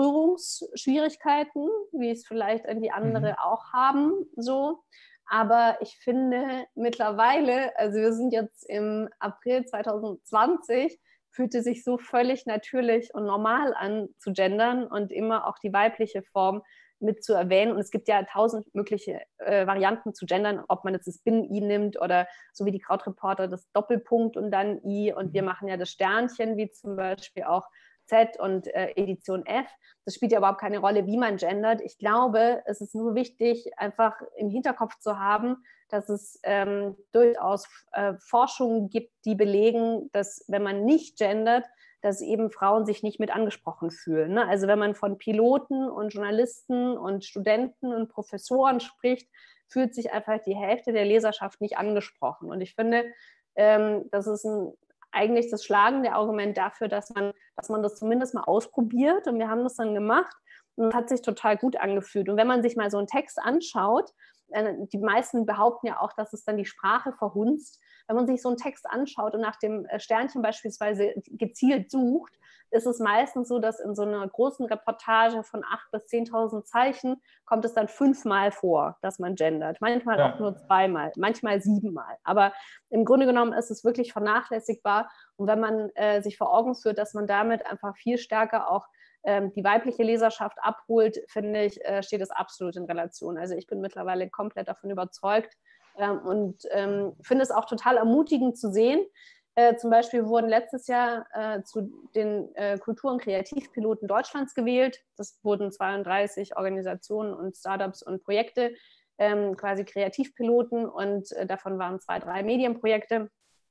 Berührungsschwierigkeiten, wie es vielleicht irgendwie andere mhm. auch haben, so. Aber ich finde mittlerweile, also wir sind jetzt im April zweitausendzwanzig, fühlt es sich so völlig natürlich und normal an zu gendern und immer auch die weibliche Form mit zu erwähnen. Und es gibt ja tausend mögliche äh, Varianten zu gendern, ob man jetzt das Bin-I nimmt oder so wie die Krautreporter das Doppelpunkt und dann I. Und wir machen ja das Sternchen, wie zum Beispiel auch Z und äh, Edition F. Das spielt ja überhaupt keine Rolle, wie man gendert. Ich glaube, es ist nur wichtig, einfach im Hinterkopf zu haben, dass es ähm, durchaus äh, Forschungen gibt, die belegen, dass wenn man nicht gendert, dass eben Frauen sich nicht mit angesprochen fühlen. Ne? Also wenn man von Piloten und Journalisten und Studenten und Professoren spricht, fühlt sich einfach die Hälfte der Leserschaft nicht angesprochen. Und ich finde, ähm, das ist ein eigentlich das schlagende Argument dafür, dass man, dass man das zumindest mal ausprobiert. Und wir haben das dann gemacht und es hat sich total gut angefühlt. Und wenn man sich mal so einen Text anschaut, äh, die meisten behaupten ja auch, dass es dann die Sprache verhunzt. Wenn man sich so einen Text anschaut und nach dem Sternchen beispielsweise gezielt sucht, ist es meistens so, dass in so einer großen Reportage von acht bis zehntausend Zeichen kommt es dann fünfmal vor, dass man gendert. Manchmal ja. auch nur zweimal, manchmal siebenmal. Aber im Grunde genommen ist es wirklich vernachlässigbar. Und wenn man äh, sich vor Augen führt, dass man damit einfach viel stärker auch ähm, die weibliche Leserschaft abholt, finde ich, äh, steht es absolut in Relation. Also ich bin mittlerweile komplett davon überzeugt ähm, und ähm, finde es auch total ermutigend zu sehen. Äh, zum Beispiel wurden letztes Jahr äh, zu den äh, Kultur- und Kreativpiloten Deutschlands gewählt. Das wurden zweiunddreißig Organisationen und Startups und Projekte, ähm, quasi Kreativpiloten, und äh, davon waren zwei, drei Medienprojekte.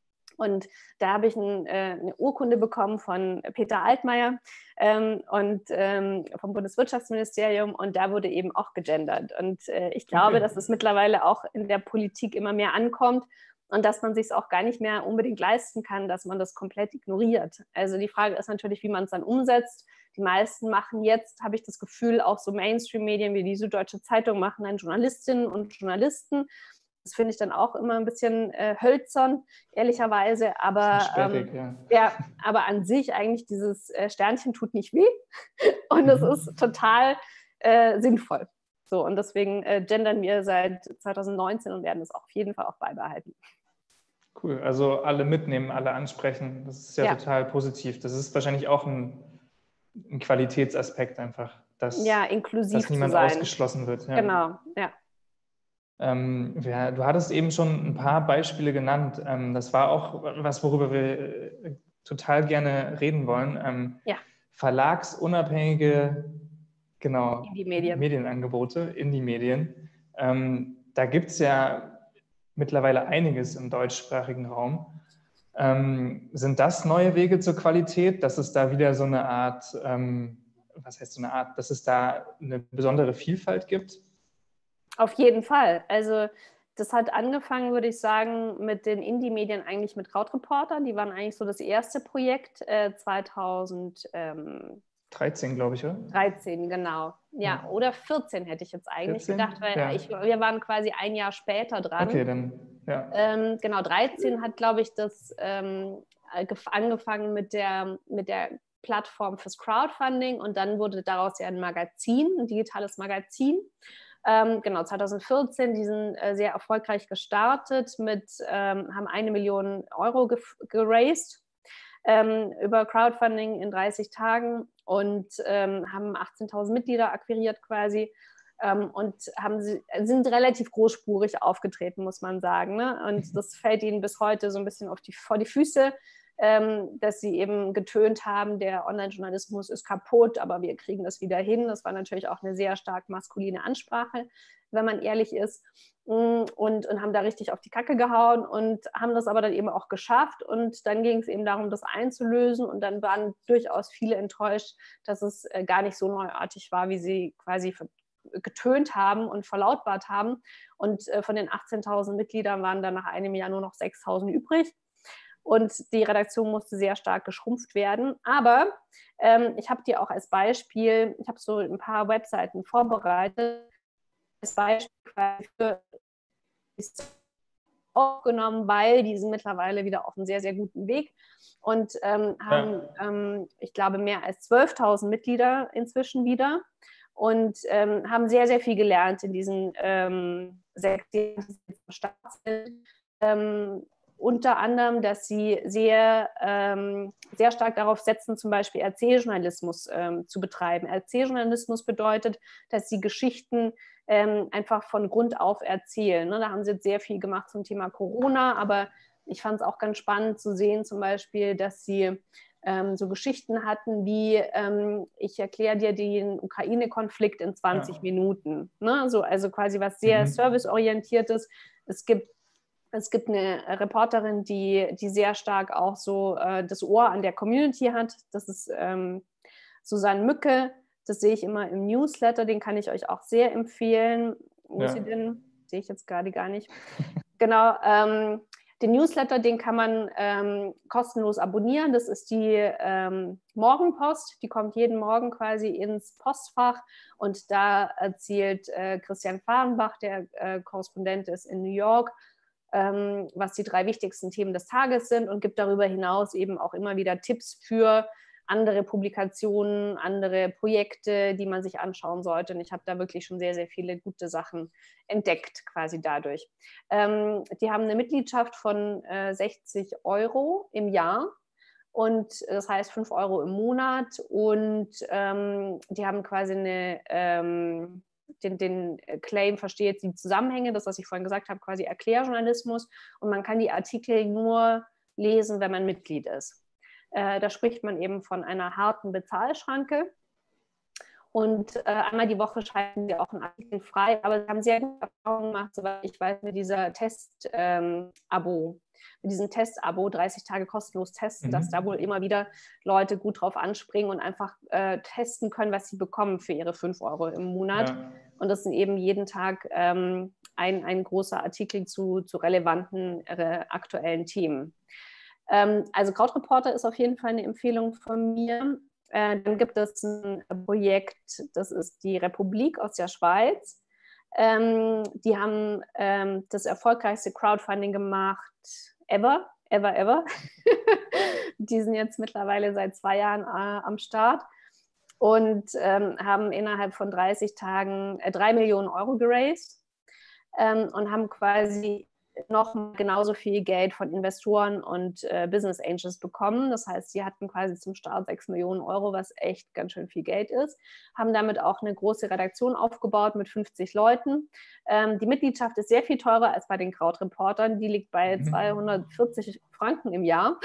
Und da habe ich ein, äh, eine Urkunde bekommen von Peter Altmaier ähm, und ähm, vom Bundeswirtschaftsministerium, und da wurde eben auch gegendert. Und äh, ich glaube, okay. dass es mittlerweile auch in der Politik immer mehr ankommt. Und dass man sich es auch gar nicht mehr unbedingt leisten kann, dass man das komplett ignoriert. Also die Frage ist natürlich, wie man es dann umsetzt. die meisten machen jetzt, habe ich das Gefühl, auch so Mainstream-Medien wie die Süddeutsche Zeitung machen dann Journalistinnen und Journalisten. Das finde ich dann auch immer ein bisschen äh, hölzern, ehrlicherweise. Aber, sperrig, ähm, ja. ja, aber an sich eigentlich dieses äh, Sternchen tut nicht weh und es Mhm. ist total äh, sinnvoll. So, und deswegen äh, gendern wir seit zwanzig neunzehn und werden es auf jeden Fall auch beibehalten. Cool, also alle mitnehmen, alle ansprechen. Das ist ja, Ja. total positiv. Das ist wahrscheinlich auch ein, ein Qualitätsaspekt einfach, dass, Ja, inklusiv dass zu niemand sein. ausgeschlossen wird. Ja. Genau, ja. Ähm, ja, du hattest eben schon ein paar Beispiele genannt. Ähm, das war auch was, worüber wir äh, total gerne reden wollen. Ähm, Ja. Verlagsunabhängige, genau, Indie-Medien. Medienangebote, Indie-Medien. Ähm, da gibt es ja mittlerweile einiges im deutschsprachigen Raum. Ähm, sind das neue Wege zur Qualität, dass es da wieder so eine Art, ähm, was heißt so eine Art, dass es da eine besondere Vielfalt gibt? Auf jeden Fall. Also das hat angefangen, würde ich sagen, mit den Indie-Medien eigentlich mit Krautreporter. Die waren eigentlich so das erste Projekt äh, zwanzig dreizehn, glaube ich, oder? dreizehn, genau. Ja, Ja. oder vierzehn hätte ich jetzt eigentlich vierzehn? gedacht, weil Ja. ich, wir waren quasi ein Jahr später dran. Okay, dann, ja. Ähm, genau, dreizehn hat, glaube ich, das ähm, angefangen mit der, mit der Plattform fürs Crowdfunding und dann wurde daraus ja ein Magazin, ein digitales Magazin. Ähm, genau, zwanzig vierzehn, die sind äh, sehr erfolgreich gestartet, mit, ähm, haben eine Million Euro geraced ähm, über Crowdfunding in dreißig Tagen und ähm, haben achtzehntausend Mitglieder akquiriert quasi ähm, und haben, sind relativ großspurig aufgetreten, muss man sagen. Ne? Und das fällt ihnen bis heute so ein bisschen auf die, vor die Füße, ähm, dass sie eben getönt haben, der Online-Journalismus ist kaputt, aber wir kriegen das wieder hin. Das war natürlich auch eine sehr stark maskuline Ansprache, wenn man ehrlich ist. Und, und haben da richtig auf die Kacke gehauen und haben das aber dann eben auch geschafft. Und dann ging es eben darum, das einzulösen. Und dann waren durchaus viele enttäuscht, dass es äh, gar nicht so neuartig war, wie sie quasi getönt haben und verlautbart haben. Und äh, von den achtzehntausend Mitgliedern waren dann nach einem Jahr nur noch sechstausend übrig. Und die Redaktion musste sehr stark geschrumpft werden. Aber ähm, ich habe dir auch als Beispiel, ich habe so ein paar Webseiten vorbereitet, als Beispiel für aufgenommen, weil die sind mittlerweile wieder auf einem sehr, sehr guten Weg und ähm, haben, ja. ähm, ich glaube, mehr als zwölftausend Mitglieder inzwischen wieder und ähm, haben sehr, sehr viel gelernt in diesen ähm, sechs Jahren, die Start sind. Ähm, unter anderem, dass sie sehr, ähm, sehr stark darauf setzen, zum Beispiel Erzähljournalismus ähm, zu betreiben. Erzähljournalismus bedeutet, dass sie Geschichten ähm, einfach von Grund auf erzählen. Ne? Da haben sie jetzt sehr viel gemacht zum Thema Corona, aber ich fand es auch ganz spannend zu sehen, zum Beispiel, dass sie ähm, so Geschichten hatten wie, ähm, ich erkläre dir den Ukraine-Konflikt in zwanzig ja. Minuten. Ne? So, also quasi was sehr mhm. serviceorientiertes. Es gibt Es gibt eine Reporterin, die, die sehr stark auch so äh, das Ohr an der Community hat. Das ist ähm, Susanne Mücke. Das sehe ich immer im Newsletter. Den kann ich euch auch sehr empfehlen. Wo ja. ist sie denn? Sehe ich jetzt gerade gar nicht. Genau. Ähm, den Newsletter, den kann man ähm, kostenlos abonnieren. Das ist die ähm, Morgenpost. Die kommt jeden Morgen quasi ins Postfach. Und da erzählt äh, Christian Fahrenbach, der äh, Korrespondent ist in New York, was die drei wichtigsten Themen des Tages sind und gibt darüber hinaus eben auch immer wieder Tipps für andere Publikationen, andere Projekte, die man sich anschauen sollte. Und ich habe da wirklich schon sehr, sehr viele gute Sachen entdeckt quasi dadurch. Ähm, die haben eine Mitgliedschaft von äh, sechzig Euro im Jahr. Und das heißt fünf Euro im Monat. Und ähm, die haben quasi eine... Ähm, Den, den Claim versteht die Zusammenhänge, das, was ich vorhin gesagt habe, quasi Erklärjournalismus. Und man kann die Artikel nur lesen, wenn man Mitglied ist. Äh, da spricht man eben von einer harten Bezahlschranke. Und äh, einmal die Woche schalten sie auch einen Artikel frei. Aber sie haben sehr gute Erfahrungen gemacht, soweit ich weiß, mit dieser Test-Abo. Ähm, mit diesem Test-Abo, dreißig Tage kostenlos testen, mhm. dass da wohl immer wieder Leute gut drauf anspringen und einfach äh, testen können, was sie bekommen für ihre fünf Euro im Monat. Ja. Und das sind eben jeden Tag ähm, ein, ein großer Artikel zu, zu relevanten äh, aktuellen Themen. Ähm, also Krautreporter ist auf jeden Fall eine Empfehlung von mir. Äh, dann gibt es ein Projekt, das ist die Republik aus der Schweiz. Ähm, die haben ähm, das erfolgreichste Crowdfunding gemacht ever, ever, ever. Die sind jetzt mittlerweile seit zwei Jahren äh, am Start und ähm, haben innerhalb von dreißig Tagen äh, drei Millionen Euro geraced ähm, und haben quasi noch genauso viel Geld von Investoren und äh, Business Angels bekommen. Das heißt, sie hatten quasi zum Start sechs Millionen Euro, was echt ganz schön viel Geld ist. Haben damit auch eine große Redaktion aufgebaut mit fünfzig Leuten. Ähm, die Mitgliedschaft ist sehr viel teurer als bei den Krautreportern. Die liegt bei Mhm. zweihundertvierzig Franken im Jahr.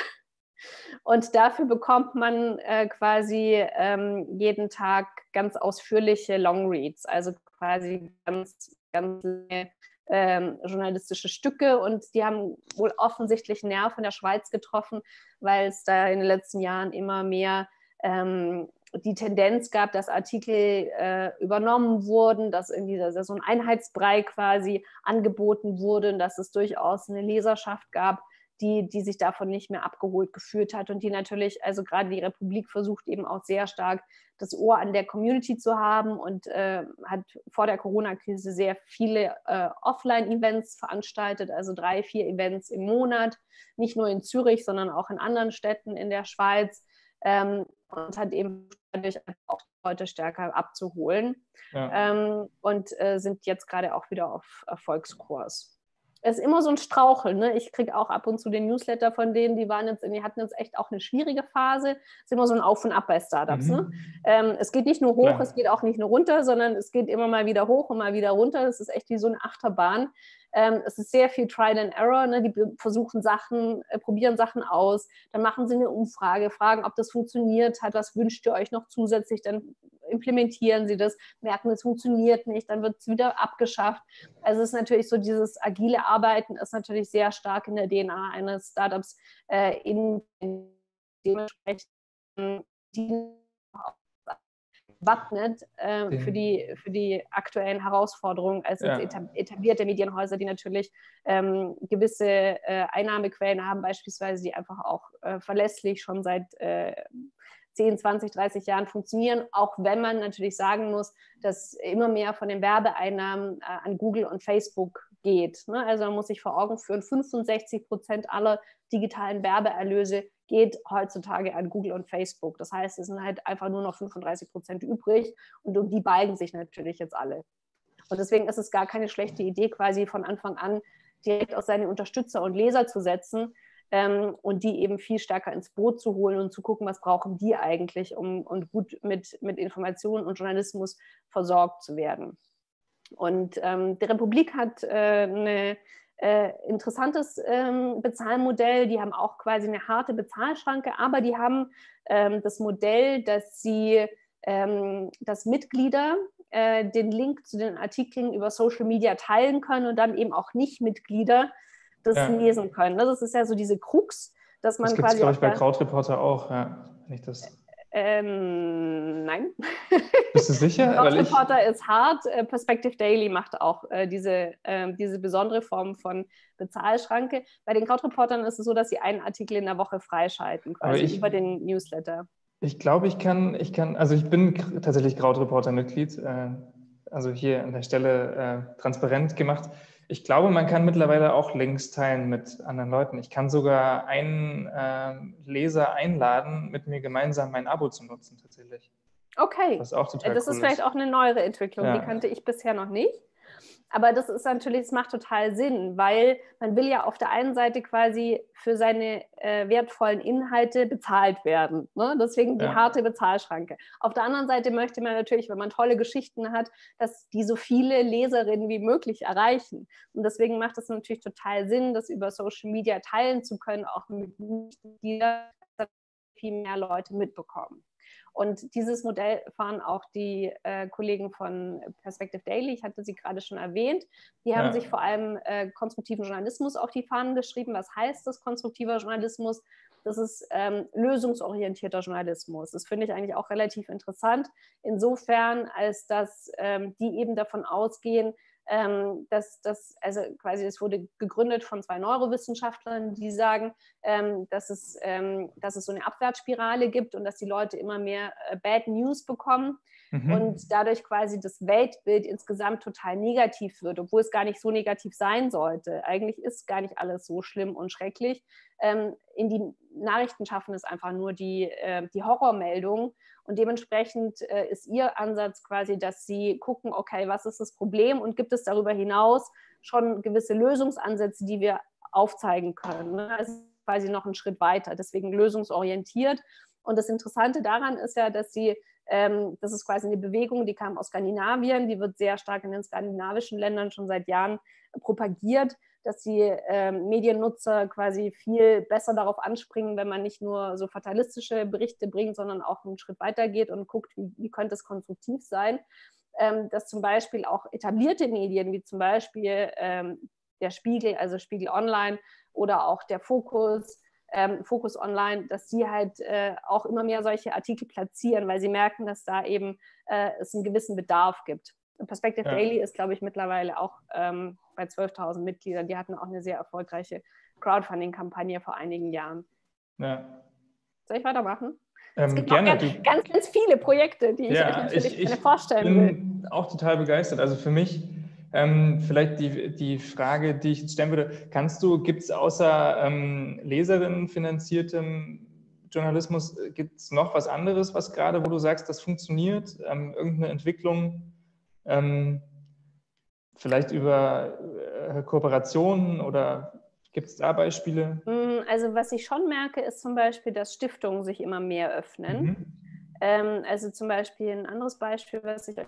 Und dafür bekommt man äh, quasi ähm, jeden Tag ganz ausführliche Longreads, also quasi ganz, ganz ähm, journalistische Stücke. Und die haben wohl offensichtlich einen Nerv in der Schweiz getroffen, weil es da in den letzten Jahren immer mehr ähm, die Tendenz gab, dass Artikel äh, übernommen wurden, dass irgendwie so ein Einheitsbrei quasi angeboten wurde und dass es durchaus eine Leserschaft gab, die, die sich davon nicht mehr abgeholt gefühlt hat und die natürlich, also gerade die Republik versucht eben auch sehr stark das Ohr an der Community zu haben und äh, hat vor der Corona-Krise sehr viele äh, Offline-Events veranstaltet, also drei, vier Events im Monat, nicht nur in Zürich, sondern auch in anderen Städten in der Schweiz ähm, und hat eben dadurch auch Leute stärker abzuholen ja. ähm, und äh, sind jetzt gerade auch wieder auf Erfolgskurs. Es ist immer so ein Straucheln. Ne? Ich kriege auch ab und zu den Newsletter von denen, die waren jetzt, die hatten jetzt echt auch eine schwierige Phase. Es ist immer so ein Auf und Ab bei Startups. Mhm. Ne? Ähm, es geht nicht nur hoch, Klar. Es geht auch nicht nur runter, sondern es geht immer mal wieder hoch und mal wieder runter. Das ist echt wie so eine Achterbahn. Ähm, es ist sehr viel Trial and Error. Ne? Die versuchen Sachen, äh, probieren Sachen aus. Dann machen sie eine Umfrage, fragen, ob das funktioniert hat. Was wünscht ihr euch noch zusätzlich? Dann implementieren sie das, merken, es funktioniert nicht, dann wird es wieder abgeschafft. Also es ist natürlich so, dieses agile Arbeiten ist natürlich sehr stark in der D N A eines Startups, äh, in, in dementsprechend die wappnet äh, für, die, für die aktuellen Herausforderungen als ja. jetzt etablierte Medienhäuser, die natürlich ähm, gewisse äh, Einnahmequellen haben, beispielsweise, die einfach auch äh, verlässlich schon seit äh, zehn, zwanzig, dreißig Jahren funktionieren, auch wenn man natürlich sagen muss, dass immer mehr von den Werbeeinnahmen äh, an Google und Facebook geht. Ne? Also man muss sich vor Augen führen, fünfundsechzig Prozent aller digitalen Werbeerlöse geht heutzutage an Google und Facebook. Das heißt, es sind halt einfach nur noch fünfunddreißig Prozent übrig und um die balgen sich natürlich jetzt alle. Und deswegen ist es gar keine schlechte Idee, quasi von Anfang an direkt auf seine Unterstützer und Leser zu setzen, Ähm, und die eben viel stärker ins Boot zu holen und zu gucken, was brauchen die eigentlich, um, um gut mit, mit Informationen und Journalismus versorgt zu werden. Und ähm, die Republik hat äh, ein äh, interessantes ähm, Bezahlmodell. Die haben auch quasi eine harte Bezahlschranke, aber die haben ähm, das Modell, dass sie, ähm, dass Mitglieder äh, den Link zu den Artikeln über Social Media teilen können und dann eben auch Nicht-Mitglieder das ja. lesen können. Das ist ja so diese Krux, dass man das quasi. Das gibt es, glaube ich, bei Krautreporter auch, ja. Nicht das. Ähm, nein. Bist du sicher? Krautreporter ist hart. Perspective Daily macht auch äh, diese, äh, diese besondere Form von Bezahlschranke. Bei den Krautreportern ist es so, dass sie einen Artikel in der Woche freischalten, quasi ich, über den Newsletter. Ich glaube, ich kann, ich kann, also ich bin tatsächlich Krautreporter-Mitglied, äh, also hier an der Stelle äh, transparent gemacht. Ich glaube, man kann mittlerweile auch Links teilen mit anderen Leuten. Ich kann sogar einen äh, Leser einladen, mit mir gemeinsam mein Abo zu nutzen, tatsächlich. Okay, was auch total das cool ist vielleicht ist. auch eine neuere Entwicklung, Ja. die kannte ich bisher noch nicht. Aber das ist natürlich, es macht total Sinn, weil man will ja auf der einen Seite quasi für seine äh, wertvollen Inhalte bezahlt werden. Ne? Deswegen die ja. harte Bezahlschranke. Auf der anderen Seite möchte man natürlich, wenn man tolle Geschichten hat, dass die so viele Leserinnen wie möglich erreichen. Und deswegen macht es natürlich total Sinn, das über Social Media teilen zu können, auch mit Mitgliedern, dass viel mehr Leute mitbekommen. Und dieses Modell fahren auch die äh, Kollegen von Perspective Daily, ich hatte sie gerade schon erwähnt, die haben ja. sich vor allem äh, konstruktiven Journalismus auf die Fahnen geschrieben. Was heißt das, konstruktiver Journalismus? Das ist ähm, lösungsorientierter Journalismus. Das finde ich eigentlich auch relativ interessant, insofern, als dass ähm, die eben davon ausgehen, Ähm, dass, dass, also quasi es wurde gegründet von zwei Neurowissenschaftlern, die sagen, ähm, dass, es, ähm, dass es so eine Abwärtsspirale gibt und dass die Leute immer mehr äh, Bad News bekommen Mhm. und dadurch quasi das Weltbild insgesamt total negativ wird, obwohl es gar nicht so negativ sein sollte. Eigentlich ist gar nicht alles so schlimm und schrecklich. Ähm, in die Nachrichten schaffen es einfach nur die, äh, die Horrormeldungen. Und dementsprechend äh, ist ihr Ansatz quasi, dass sie gucken, okay, was ist das Problem und gibt es darüber hinaus schon gewisse Lösungsansätze, die wir aufzeigen können. Ne? Also quasi noch einen Schritt weiter, deswegen lösungsorientiert. Und das Interessante daran ist ja, dass sie, ähm, das ist quasi eine Bewegung, die kam aus Skandinavien, die wird sehr stark in den skandinavischen Ländern schon seit Jahren propagiert, dass die ähm, Mediennutzer quasi viel besser darauf anspringen, wenn man nicht nur so fatalistische Berichte bringt, sondern auch einen Schritt weiter geht und guckt, wie, wie könnte es konstruktiv sein. Ähm, dass zum Beispiel auch etablierte Medien, wie zum Beispiel ähm, der Spiegel, also Spiegel Online oder auch der Fokus, ähm, Fokus Online, dass die halt äh, auch immer mehr solche Artikel platzieren, weil sie merken, dass da eben äh, es einen gewissen Bedarf gibt. Perspective Ja. Daily ist, glaube ich, mittlerweile auch ähm, bei zwölftausend Mitgliedern. Die hatten auch eine sehr erfolgreiche Crowdfunding-Kampagne vor einigen Jahren. Ja. Soll ich weitermachen? Es Ähm, gibt gerne. noch ganz, ganz, ganz viele Projekte, die ich ja, euch natürlich ich, gerne ich vorstellen will. bin auch total begeistert. Also für mich ähm, vielleicht die, die Frage, die ich jetzt stellen würde, kannst du, gibt es außer ähm, Leserinnen finanziertem Journalismus, gibt es noch was anderes, was gerade, wo du sagst, das funktioniert? Ähm, irgendeine Entwicklung, ähm, vielleicht über äh, Kooperationen oder gibt es da Beispiele? Also was ich schon merke, ist zum Beispiel, dass Stiftungen sich immer mehr öffnen. Mhm. Ähm, also zum Beispiel ein anderes Beispiel, was ich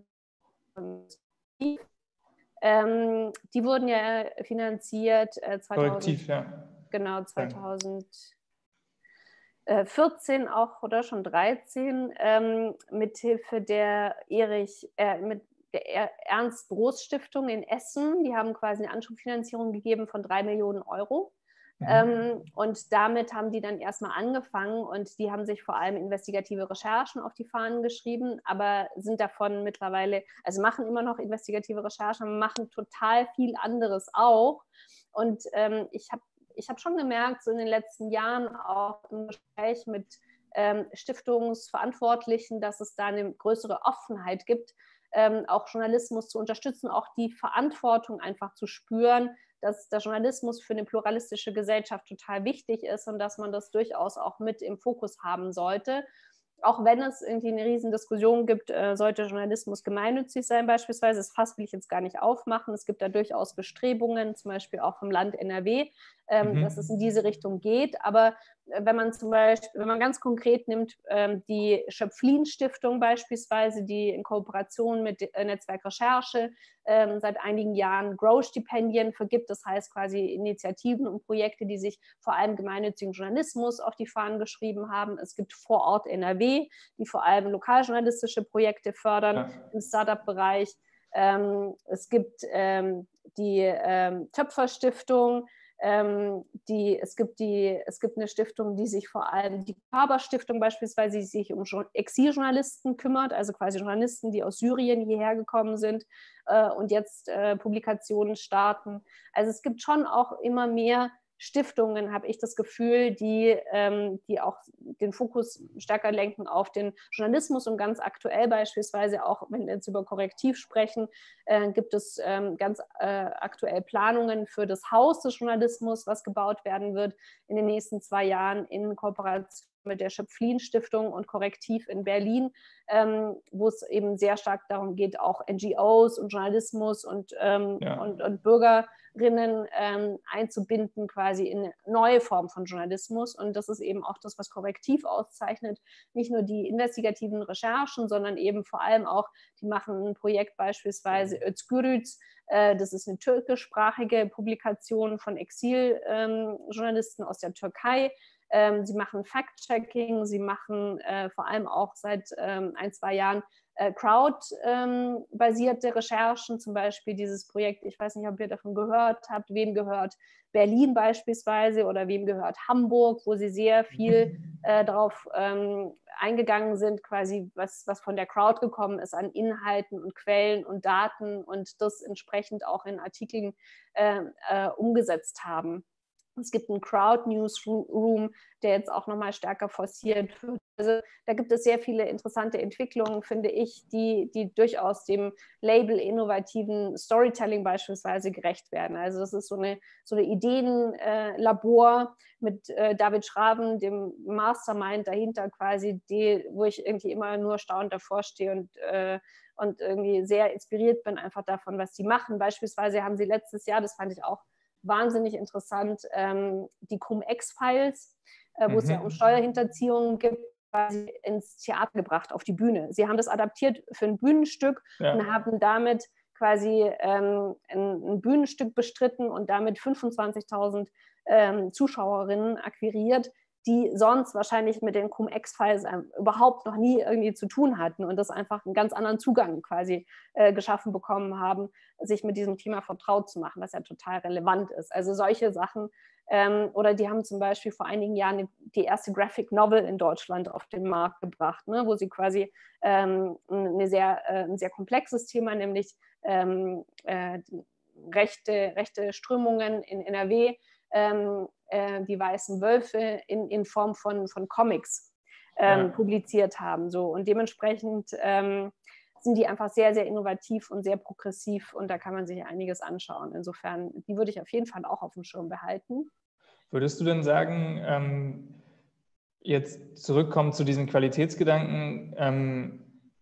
ähm, die wurden ja finanziert äh, zweitausend, Korrektiv, ja. genau, zweitausendvierzehn auch oder schon dreizehn ähm, mithilfe der Erich, äh, mit der Ernst-Groß-Stiftung in Essen. Die haben quasi eine Anschubfinanzierung gegeben von drei Millionen Euro. Mhm. Ähm, und damit haben die dann erstmal angefangen und die haben sich vor allem investigative Recherchen auf die Fahnen geschrieben, aber sind davon mittlerweile, also machen immer noch investigative Recherchen, machen total viel anderes auch. Und ähm, ich habe ich hab schon gemerkt, so in den letzten Jahren auch im Gespräch mit ähm, Stiftungsverantwortlichen, dass es da eine größere Offenheit gibt, ähm, auch Journalismus zu unterstützen, auch die Verantwortung einfach zu spüren, dass der Journalismus für eine pluralistische Gesellschaft total wichtig ist und dass man das durchaus auch mit im Fokus haben sollte. Auch wenn es irgendwie eine riesen Diskussion gibt, äh, sollte Journalismus gemeinnützig sein beispielsweise. Das Fass will ich jetzt gar nicht aufmachen. Es gibt da durchaus Bestrebungen, zum Beispiel auch vom Land N R W, ähm, mhm. dass es in diese Richtung geht. Aber äh, wenn man zum Beispiel, wenn man ganz konkret nimmt, ähm, die Schöpflin-Stiftung beispielsweise, die in Kooperation mit äh, Netzwerk Recherche ähm, seit einigen Jahren Grow-Stipendien vergibt, das heißt quasi Initiativen und Projekte, die sich vor allem gemeinnützigen Journalismus auf die Fahnen geschrieben haben. Es gibt vor Ort N R W, die vor allem lokaljournalistische Projekte fördern, ja, im Startup-Bereich. Ähm, es gibt ähm, die ähm, Töpfer-Stiftung, ähm, die, es, gibt die, es gibt eine Stiftung, die sich vor allem, die Faber-Stiftung beispielsweise, die sich um Exiljournalisten kümmert, also quasi Journalisten, die aus Syrien hierher gekommen sind äh, und jetzt äh, Publikationen starten. Also es gibt schon auch immer mehr Stiftungen, habe ich das Gefühl, die, ähm, die auch den Fokus stärker lenken auf den Journalismus und ganz aktuell beispielsweise auch, wenn wir jetzt über Korrektiv sprechen, äh, gibt es ähm, ganz äh, aktuell Planungen für das Haus des Journalismus, was gebaut werden wird in den nächsten zwei Jahren in Kooperation mit der Schöpflin-Stiftung und Korrektiv in Berlin, ähm, wo es eben sehr stark darum geht, auch N G Os und Journalismus und, ähm, ja. und, und Bürgerinnen ähm, einzubinden, quasi in eine neue Form von Journalismus. Und das ist eben auch das, was Korrektiv auszeichnet. Nicht nur die investigativen Recherchen, sondern eben vor allem auch, die machen ein Projekt beispielsweise Özgürüz, äh, das ist eine türkischsprachige Publikation von Exiljournalisten ähm, aus der Türkei. Ähm, sie machen Fact-Checking, sie machen äh, vor allem auch seit ähm, ein, zwei Jahren äh, Crowd-basierte ähm, Recherchen, zum Beispiel dieses Projekt, ich weiß nicht, ob ihr davon gehört habt, wem gehört Berlin beispielsweise oder wem gehört Hamburg, wo sie sehr viel äh, darauf ähm, eingegangen sind, quasi was, was von der Crowd gekommen ist an Inhalten und Quellen und Daten und das entsprechend auch in Artikeln äh, äh, umgesetzt haben. Es gibt einen Crowd-Newsroom, der jetzt auch nochmal stärker forciert wird. Also da gibt es sehr viele interessante Entwicklungen, finde ich, die, die durchaus dem Label innovativen Storytelling beispielsweise gerecht werden. Also das ist so eine, so eine Ideenlabor äh, mit äh, David Schraven, dem Mastermind dahinter quasi, die, wo ich irgendwie immer nur staunend davor stehe und äh, und irgendwie sehr inspiriert bin einfach davon, was die machen. Beispielsweise haben sie letztes Jahr, das fand ich auch wahnsinnig interessant, ähm, die Cum-Ex-Files, äh, wo mhm. es ja um Steuerhinterziehungen gibt, quasi ins Theater gebracht, auf die Bühne. Sie haben das adaptiert für ein Bühnenstück ja. und haben damit quasi ähm, ein, ein Bühnenstück bestritten und damit fünfundzwanzigtausend ähm, Zuschauerinnen akquiriert, die sonst wahrscheinlich mit den Cum-Ex-Files überhaupt noch nie irgendwie zu tun hatten und das einfach einen ganz anderen Zugang quasi äh, geschaffen bekommen haben, sich mit diesem Thema vertraut zu machen, was ja total relevant ist. Also solche Sachen. Ähm, oder die haben zum Beispiel vor einigen Jahren die erste Graphic Novel in Deutschland auf den Markt gebracht, ne, wo sie quasi ähm, eine sehr, äh, ein sehr komplexes Thema, nämlich ähm, äh, rechte, rechte Strömungen in N R W, ähm, äh, die Weißen Wölfe in, in Form von, von Comics ähm, ja. publiziert haben. So. Und dementsprechend ähm, sind die einfach sehr, sehr innovativ und sehr progressiv und da kann man sich einiges anschauen. Insofern, die würde ich auf jeden Fall auch auf dem Schirm behalten. Würdest du denn sagen, ähm, jetzt zurückkommen zu diesen Qualitätsgedanken, ähm,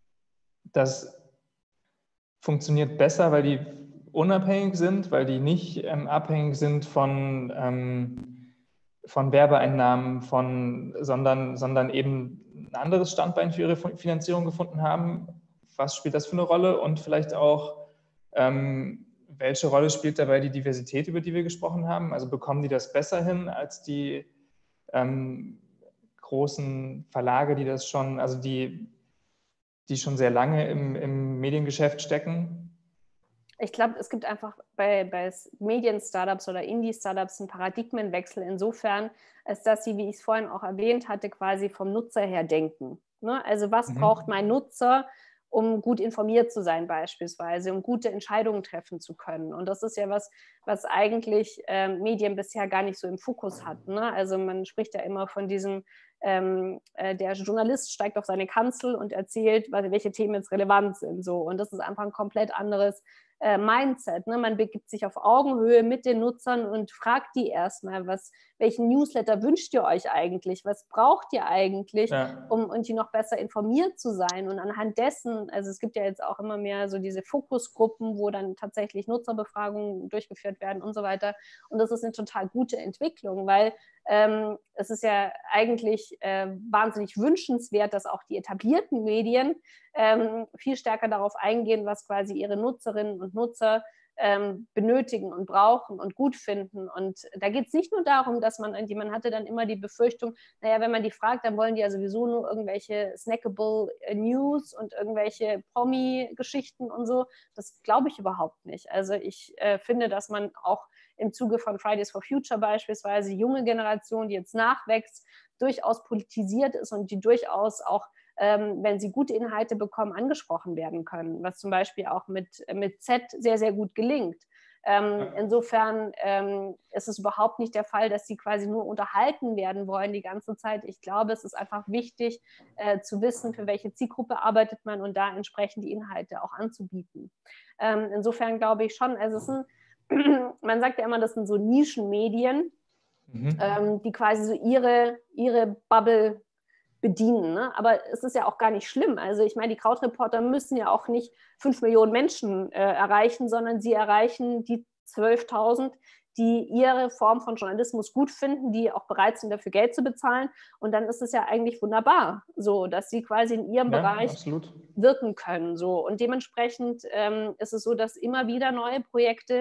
das funktioniert besser, weil die unabhängig sind, weil die nicht ähm, abhängig sind von, ähm, von Werbeeinnahmen, von, sondern, sondern eben ein anderes Standbein für ihre Finanzierung gefunden haben? Was spielt das für eine Rolle? Und vielleicht auch, ähm, welche Rolle spielt dabei die Diversität, über die wir gesprochen haben? Also bekommen die das besser hin als die ähm, großen Verlage, die das schon, also die, die schon sehr lange im, im Mediengeschäft stecken? Ich glaube, es gibt einfach bei, bei Medien-Startups oder Indie-Startups einen Paradigmenwechsel insofern, als dass sie, wie ich es vorhin auch erwähnt hatte, quasi vom Nutzer her denken. Ne? Also was mhm. braucht mein Nutzer, um gut informiert zu sein beispielsweise, um gute Entscheidungen treffen zu können. Und das ist ja was, was eigentlich äh, Medien bisher gar nicht so im Fokus hatten. Ne? Also man spricht ja immer von diesem, ähm, äh, der Journalist steigt auf seine Kanzel und erzählt, welche Themen jetzt relevant sind. So. Und das ist einfach ein komplett anderes äh, Mindset. Ne? Man begibt sich auf Augenhöhe mit den Nutzern und fragt die erstmal, was, welchen Newsletter wünscht ihr euch eigentlich? Was braucht ihr eigentlich, ja. um irgendwie noch besser informiert zu sein? Und anhand dessen, also es gibt ja jetzt auch immer mehr so diese Fokusgruppen, wo dann tatsächlich Nutzerbefragungen durchgeführt werden und so weiter. Und das ist eine total gute Entwicklung, weil ähm, es ist ja eigentlich äh, wahnsinnig wünschenswert, dass auch die etablierten Medien ähm, viel stärker darauf eingehen, was quasi ihre Nutzerinnen und Nutzer ähm, benötigen und brauchen und gut finden. Und da geht es nicht nur darum, dass man, man hatte dann immer die Befürchtung, naja, wenn man die fragt, dann wollen die ja sowieso nur irgendwelche snackable News und irgendwelche Promi-Geschichten und so. Das glaube ich überhaupt nicht. Also ich äh, finde, dass man auch im Zuge von Fridays for Future beispielsweise junge Generation, die jetzt nachwächst, durchaus politisiert ist und die durchaus auch, ähm, wenn sie gute Inhalte bekommen, angesprochen werden können, was zum Beispiel auch mit, mit Z sehr, sehr gut gelingt. Ähm, insofern ähm, ist es überhaupt nicht der Fall, dass sie quasi nur unterhalten werden wollen die ganze Zeit. Ich glaube, es ist einfach wichtig äh, zu wissen, für welche Zielgruppe arbeitet man und da entsprechend die Inhalte auch anzubieten. Ähm, insofern glaube ich schon, also es sind man sagt ja immer, das sind so Nischenmedien, mhm. ähm, die quasi so ihre, ihre Bubble bedienen. Ne? Aber es ist ja auch gar nicht schlimm. Also ich meine, die Krautreporter müssen ja auch nicht fünf Millionen Menschen äh, erreichen, sondern sie erreichen die zwölftausend, die ihre Form von Journalismus gut finden, die auch bereit sind, dafür Geld zu bezahlen. Und dann ist es ja eigentlich wunderbar, so dass sie quasi in ihrem ja, Bereich absolut. wirken können. So. Und dementsprechend ähm, ist es so, dass immer wieder neue Projekte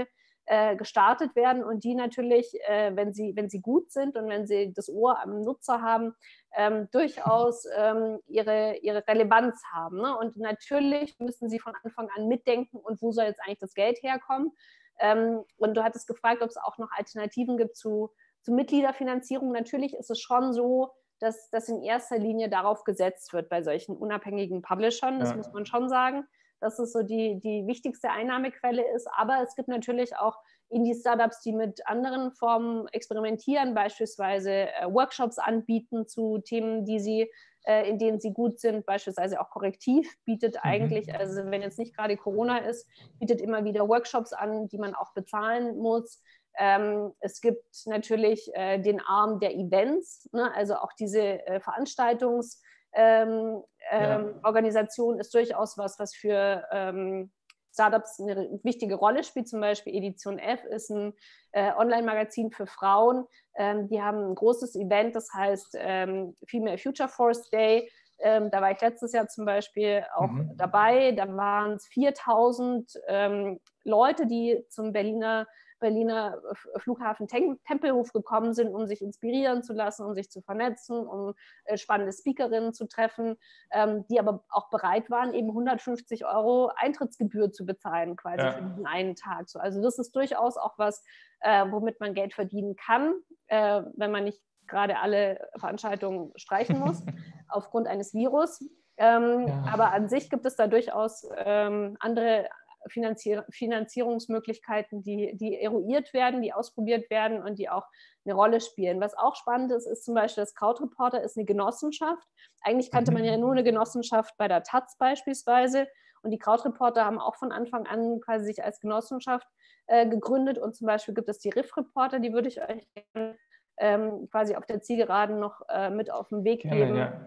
äh, gestartet werden und die natürlich, äh, wenn sie, wenn sie gut sind und wenn sie das Ohr am Nutzer haben, ähm, durchaus ähm, ihre, ihre Relevanz haben. Ne? Und natürlich müssen sie von Anfang an mitdenken, und wo soll jetzt eigentlich das Geld herkommen? Ähm, und du hattest gefragt, ob es auch noch Alternativen gibt zu, zu Mitgliederfinanzierung. Natürlich ist es schon so, dass das in erster Linie darauf gesetzt wird bei solchen unabhängigen Publishern. Das Ja. muss man schon sagen, dass es so die, die wichtigste Einnahmequelle ist. Aber es gibt natürlich auch Indie-Startups, die mit anderen Formen experimentieren, beispielsweise äh, Workshops anbieten zu Themen, die sie, äh, in denen sie gut sind. Beispielsweise auch Korrektiv bietet eigentlich, mhm. also wenn jetzt nicht gerade Corona ist, bietet immer wieder Workshops an, die man auch bezahlen muss. Ähm, es gibt natürlich äh, den Arm der Events, ne? Also auch diese äh, Veranstaltungs- ähm, ähm, ja. Organisation ist durchaus was, was für ähm, Startups eine wichtige Rolle spielt. Zum Beispiel Edition F ist ein äh, Online-Magazin für Frauen. Ähm, die haben ein großes Event, das heißt ähm, Female Future Force Day. Ähm, da war ich letztes Jahr zum Beispiel auch mhm. dabei. Da waren es viertausend ähm, Leute, die zum Berliner Berliner Flughafen Tempelhof gekommen sind, um sich inspirieren zu lassen, um sich zu vernetzen, um äh, spannende Speakerinnen zu treffen, ähm, die aber auch bereit waren, eben hundertfünfzig Euro Eintrittsgebühr zu bezahlen, quasi ja. für diesen einen Tag. So, also das ist durchaus auch was, äh, womit man Geld verdienen kann, äh, wenn man nicht gerade alle Veranstaltungen streichen muss, aufgrund eines Virus. Ähm, ja. Aber an sich gibt es da durchaus ähm, andere Finanzier Finanzierungsmöglichkeiten, die, die eruiert werden, die ausprobiert werden und die auch eine Rolle spielen. Was auch spannend ist, ist zum Beispiel, das Krautreporter ist eine Genossenschaft. Eigentlich kannte man ja nur eine Genossenschaft bei der Taz beispielsweise, und die Krautreporter haben auch von Anfang an quasi sich als Genossenschaft äh, gegründet, und zum Beispiel gibt es die Riff-Reporter, die würde ich euch gerne ähm, quasi auf der Zielgeraden noch äh, mit auf den Weg gerne, geben. Ja.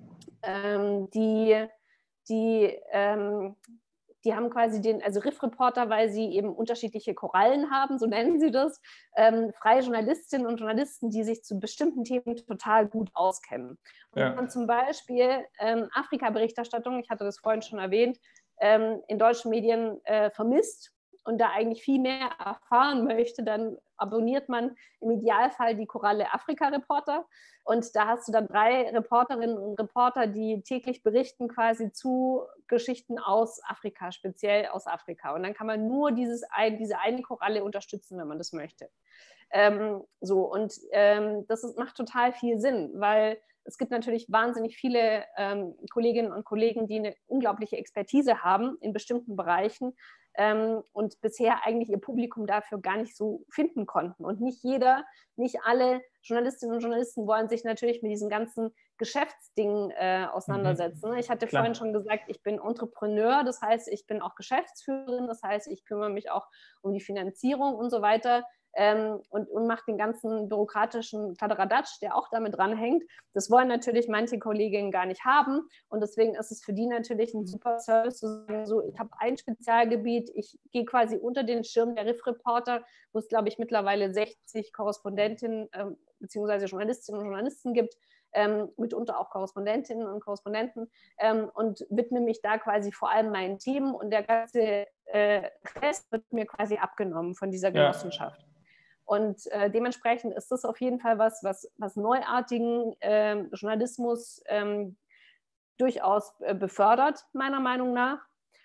Ähm, die die ähm, Die haben quasi den, also Riff-Reporter, weil sie eben unterschiedliche Korallen haben, so nennen sie das, ähm, freie Journalistinnen und Journalisten, die sich zu bestimmten Themen total gut auskennen. Und ja. wenn man zum Beispiel ähm, Afrika-Berichterstattung, ich hatte das vorhin schon erwähnt, ähm, in deutschen Medien äh, vermisst und da eigentlich viel mehr erfahren möchte, dann abonniert man im Idealfall die Koralle Afrika-Reporter. Und da hast du dann drei Reporterinnen und Reporter, die täglich berichten quasi zu Geschichten aus Afrika, speziell aus Afrika. Und dann kann man nur dieses, diese eine Koralle unterstützen, wenn man das möchte. Ähm, so, und ähm, das ist, macht total viel Sinn, weil es gibt natürlich wahnsinnig viele ähm, Kolleginnen und Kollegen, die eine unglaubliche Expertise haben in bestimmten Bereichen, ähm, und bisher eigentlich ihr Publikum dafür gar nicht so finden konnten. Und nicht jeder, nicht alle Journalistinnen und Journalisten wollen sich natürlich mit diesen ganzen Geschäftsdingen äh, auseinandersetzen. Mhm. Ich hatte Klar. vorhin schon gesagt, ich bin Entrepreneur, das heißt, ich bin auch Geschäftsführerin, das heißt, ich kümmere mich auch um die Finanzierung und so weiter. Ähm, und, und macht den ganzen bürokratischen Kladderadatsch, der auch damit dranhängt. Das wollen natürlich manche Kolleginnen gar nicht haben, und deswegen ist es für die natürlich ein super Service zu sagen, so, ich habe ein Spezialgebiet, ich gehe quasi unter den Schirm der Riff-Reporter, wo es, glaube ich, mittlerweile sechzig Korrespondentinnen äh, bzw. Journalistinnen und Journalisten gibt, ähm, mitunter auch Korrespondentinnen und Korrespondenten, ähm, und widme mich da quasi vor allem meinen Themen, und der ganze äh, Rest wird mir quasi abgenommen von dieser Genossenschaft. Ja. Und äh, dementsprechend ist das auf jeden Fall was, was, was neuartigen äh, Journalismus ähm, durchaus äh, befördert, meiner Meinung nach.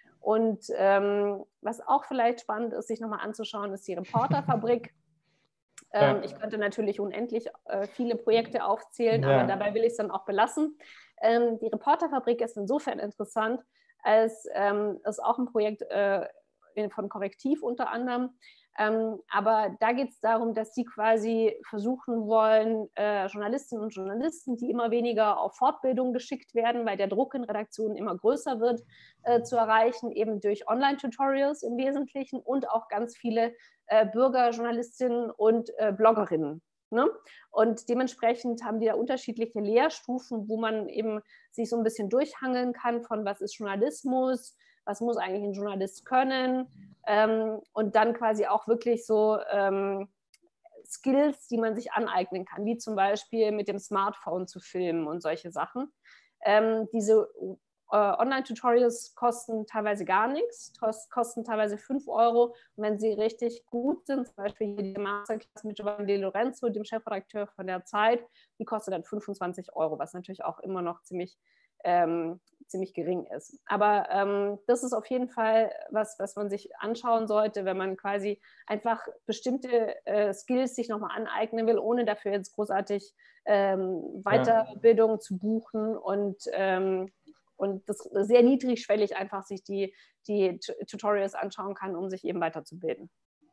Und ähm, was auch vielleicht spannend ist, sich nochmal anzuschauen, ist die Reporterfabrik. ähm, ja. Ich könnte natürlich unendlich äh, viele Projekte aufzählen, ja. aber dabei will ich es dann auch belassen. Ähm, die Reporterfabrik ist insofern interessant, als ähm, es auch ein Projekt äh, von Korrektiv unter anderem. Ähm, aber da geht es darum, dass sie quasi versuchen wollen, äh, Journalistinnen und Journalisten, die immer weniger auf Fortbildung geschickt werden, weil der Druck in Redaktionen immer größer wird, äh, zu erreichen, eben durch Online-Tutorials im Wesentlichen, und auch ganz viele äh, Bürger, Journalistinnen und äh, Bloggerinnen. Ne? Und dementsprechend haben die da unterschiedliche Lehrstufen, wo man eben sich so ein bisschen durchhangeln kann von, was ist Journalismus, was muss eigentlich ein Journalist können, ähm, und dann quasi auch wirklich so ähm, Skills, die man sich aneignen kann, wie zum Beispiel mit dem Smartphone zu filmen und solche Sachen. Ähm, diese äh, Online-Tutorials kosten teilweise gar nichts, kosten teilweise fünf Euro. Und wenn sie richtig gut sind, zum Beispiel hier die Masterclass mit Giovanni De Lorenzo, dem Chefredakteur von der Zeit, die kostet dann fünfundzwanzig Euro, was natürlich auch immer noch ziemlich, ähm, ziemlich gering ist. Aber ähm, das ist auf jeden Fall was, was man sich anschauen sollte, wenn man quasi einfach bestimmte äh, Skills sich nochmal aneignen will, ohne dafür jetzt großartig ähm, Weiterbildung ja. zu buchen und ähm, und das sehr niedrigschwellig einfach sich die, die Tutorials anschauen kann, um sich eben weiterzubilden.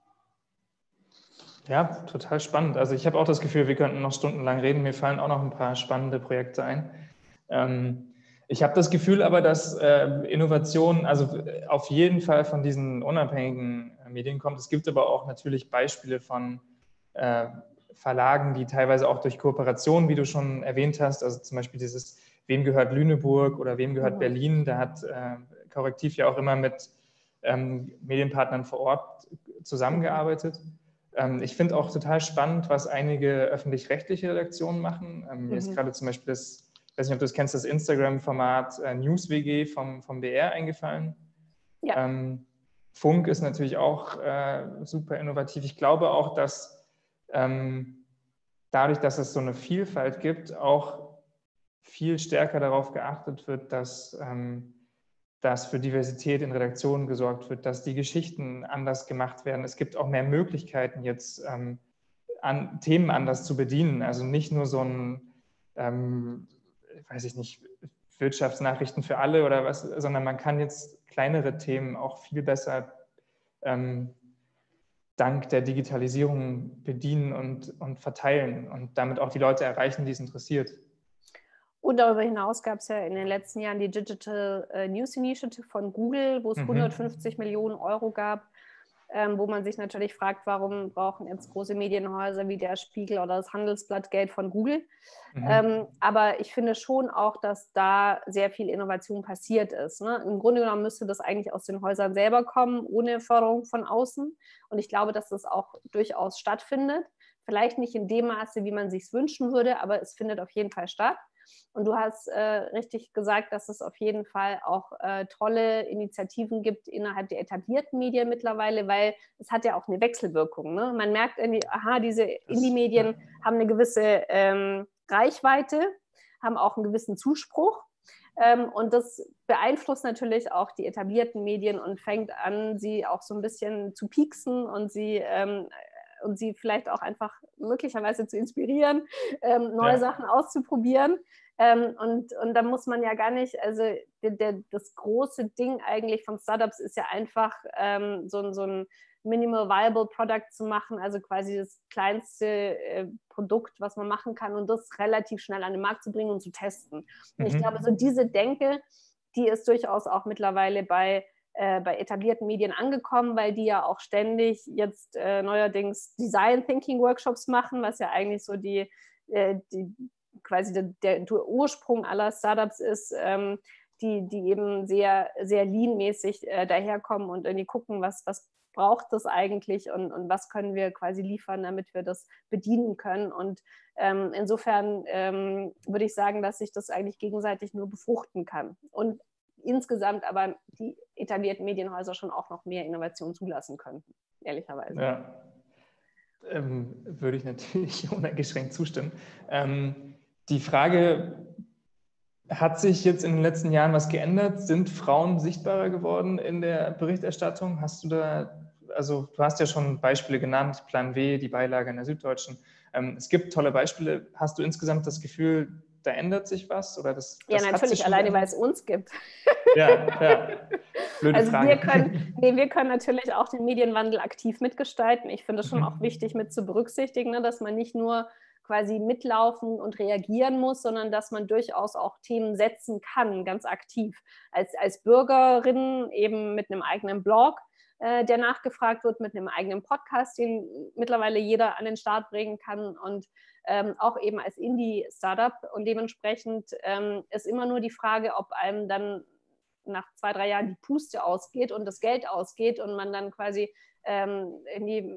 Ja, total spannend. Also ich habe auch das Gefühl, wir könnten noch stundenlang reden. Mir fallen auch noch ein paar spannende Projekte ein. Ähm, ich habe das Gefühl aber, dass äh, Innovation also auf jeden Fall von diesen unabhängigen Medien kommt. Es gibt aber auch natürlich Beispiele von äh, Verlagen, die teilweise auch durch Kooperationen, wie du schon erwähnt hast, also zum Beispiel dieses Wem gehört Lüneburg oder Wem gehört mhm. Berlin, da hat äh, Korrektiv ja auch immer mit ähm, Medienpartnern vor Ort zusammengearbeitet. Mhm. Ähm, ich finde auch total spannend, was einige öffentlich-rechtliche Redaktionen machen. Ähm, mhm. Mir ist gerade zum Beispiel das, ich weiß nicht, ob du das kennst, das Instagram-Format äh, NewsWG vom, vom B R eingefallen. Ja. Ähm, Funk ist natürlich auch äh, super innovativ. Ich glaube auch, dass ähm, dadurch, dass es so eine Vielfalt gibt, auch viel stärker darauf geachtet wird, dass, ähm, dass für Diversität in Redaktionen gesorgt wird, dass die Geschichten anders gemacht werden. Es gibt auch mehr Möglichkeiten, jetzt ähm, an, Themen anders zu bedienen. Also nicht nur so ein, ähm, weiß ich nicht, Wirtschaftsnachrichten für alle oder was, sondern man kann jetzt kleinere Themen auch viel besser ähm, dank der Digitalisierung bedienen und, und verteilen und damit auch die Leute erreichen, die es interessiert. Und darüber hinaus gab es ja in den letzten Jahren die Digital News Initiative von Google, wo es mhm. hundertfünfzig Millionen Euro gab, ähm, wo man sich natürlich fragt, warum brauchen jetzt große Medienhäuser wie der Spiegel oder das Handelsblatt Geld von Google. Mhm. Ähm, aber ich finde schon auch, dass da sehr viel Innovation passiert ist. Ne? Im Grunde genommen müsste das eigentlich aus den Häusern selber kommen, ohne Förderung von außen. Und ich glaube, dass das auch durchaus stattfindet. Vielleicht nicht in dem Maße, wie man es sich wünschen würde, aber es findet auf jeden Fall statt. Und du hast äh, richtig gesagt, dass es auf jeden Fall auch äh, tolle Initiativen gibt innerhalb der etablierten Medien mittlerweile, weil es hat ja auch eine Wechselwirkung. Ne? Man merkt irgendwie, aha, diese Indie-Medien ja. haben eine gewisse ähm, Reichweite, haben auch einen gewissen Zuspruch. Ähm, und das beeinflusst natürlich auch die etablierten Medien und fängt an, sie auch so ein bisschen zu pieksen und sie ähm, und sie vielleicht auch einfach möglicherweise zu inspirieren, ähm, neue ja. Sachen auszuprobieren. Ähm, und, und da muss man ja gar nicht, also der, der, das große Ding eigentlich von Startups ist ja einfach ähm, so, so ein Minimal Viable Product zu machen, also quasi das kleinste äh, Produkt, was man machen kann und das relativ schnell an den Markt zu bringen und zu testen. Und mhm. ich glaube, so diese Denke, die ist durchaus auch mittlerweile bei bei etablierten Medien angekommen, weil die ja auch ständig jetzt äh, neuerdings Design Thinking Workshops machen, was ja eigentlich so die, äh, die quasi der, der Ursprung aller Startups ist, ähm, die, die eben sehr, sehr lean-mäßig äh, daherkommen und irgendwie gucken, was, was braucht das eigentlich und, und was können wir quasi liefern, damit wir das bedienen können. Und ähm, insofern ähm, würde ich sagen, dass sich das eigentlich gegenseitig nur befruchten kann. Und insgesamt aber die etablierten Medienhäuser schon auch noch mehr Innovation zulassen könnten, ehrlicherweise. Ja, ähm, würde ich natürlich uneingeschränkt zustimmen. Ähm, die Frage, hat sich jetzt in den letzten Jahren was geändert? Sind Frauen sichtbarer geworden in der Berichterstattung? Hast du da, also du hast ja schon Beispiele genannt, Plan W, die Beilage in der Süddeutschen. Ähm, es gibt tolle Beispiele. Hast du insgesamt das Gefühl, da ändert sich was? Oder das, ja, das natürlich, alleine weil es uns gibt. Ja, ja. Blöde also Frage. Wir können, nee, wir können natürlich auch den Medienwandel aktiv mitgestalten. Ich finde es schon mhm. auch wichtig mit zu berücksichtigen, ne, dass man nicht nur quasi mitlaufen und reagieren muss, sondern dass man durchaus auch Themen setzen kann, ganz aktiv. Als, als Bürgerin eben mit einem eigenen Blog, äh, der nachgefragt wird, mit einem eigenen Podcast, den mittlerweile jeder an den Start bringen kann und ähm, auch eben als Indie-Startup. Und dementsprechend ähm, ist immer nur die Frage, ob einem dann nach zwei, drei Jahren die Puste ausgeht und das Geld ausgeht und man dann quasi ähm, in die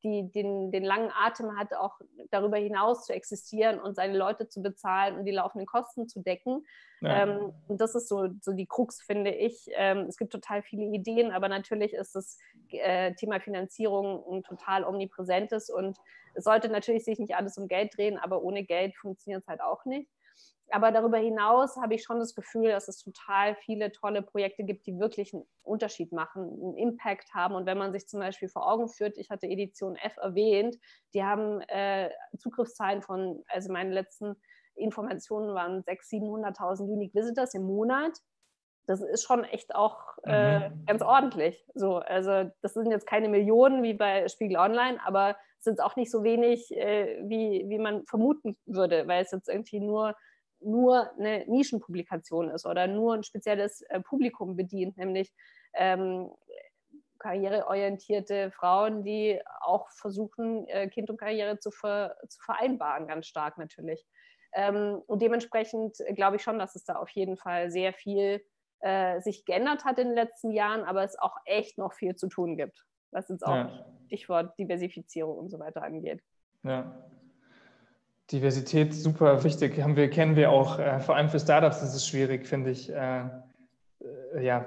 die, den, den langen Atem hat, auch darüber hinaus zu existieren und seine Leute zu bezahlen und die laufenden Kosten zu decken. Ja. Ähm, und das ist so, so die Krux, finde ich. Ähm, es gibt total viele Ideen, aber natürlich ist das äh, Thema Finanzierung ein total omnipräsentes und es sollte natürlich sich nicht alles um Geld drehen, aber ohne Geld funktioniert es halt auch nicht. Aber darüber hinaus habe ich schon das Gefühl, dass es total viele tolle Projekte gibt, die wirklich einen Unterschied machen, einen Impact haben. Und wenn man sich zum Beispiel vor Augen führt, ich hatte Edition F erwähnt, die haben äh, Zugriffszahlen von, also meine letzten Informationen waren sechshunderttausend, siebenhunderttausend Unique Visitors im Monat. Das ist schon echt auch äh, mhm. ganz ordentlich. So, also das sind jetzt keine Millionen wie bei Spiegel Online, aber es sind auch nicht so wenig, äh, wie, wie man vermuten würde, weil es jetzt irgendwie nur nur eine Nischenpublikation ist oder nur ein spezielles äh, Publikum bedient, nämlich ähm, karriereorientierte Frauen, die auch versuchen, äh, Kind und Karriere zu, ver zu vereinbaren, ganz stark natürlich. Ähm, und dementsprechend glaube ich schon, dass es da auf jeden Fall sehr viel äh, sich geändert hat in den letzten Jahren, aber es auch echt noch viel zu tun gibt, was jetzt auch ja. Stichwort Diversifizierung und so weiter angeht. Ja. Diversität, super wichtig, haben wir, kennen wir auch, äh, vor allem für Startups ist es schwierig, finde ich. Äh, äh, ja,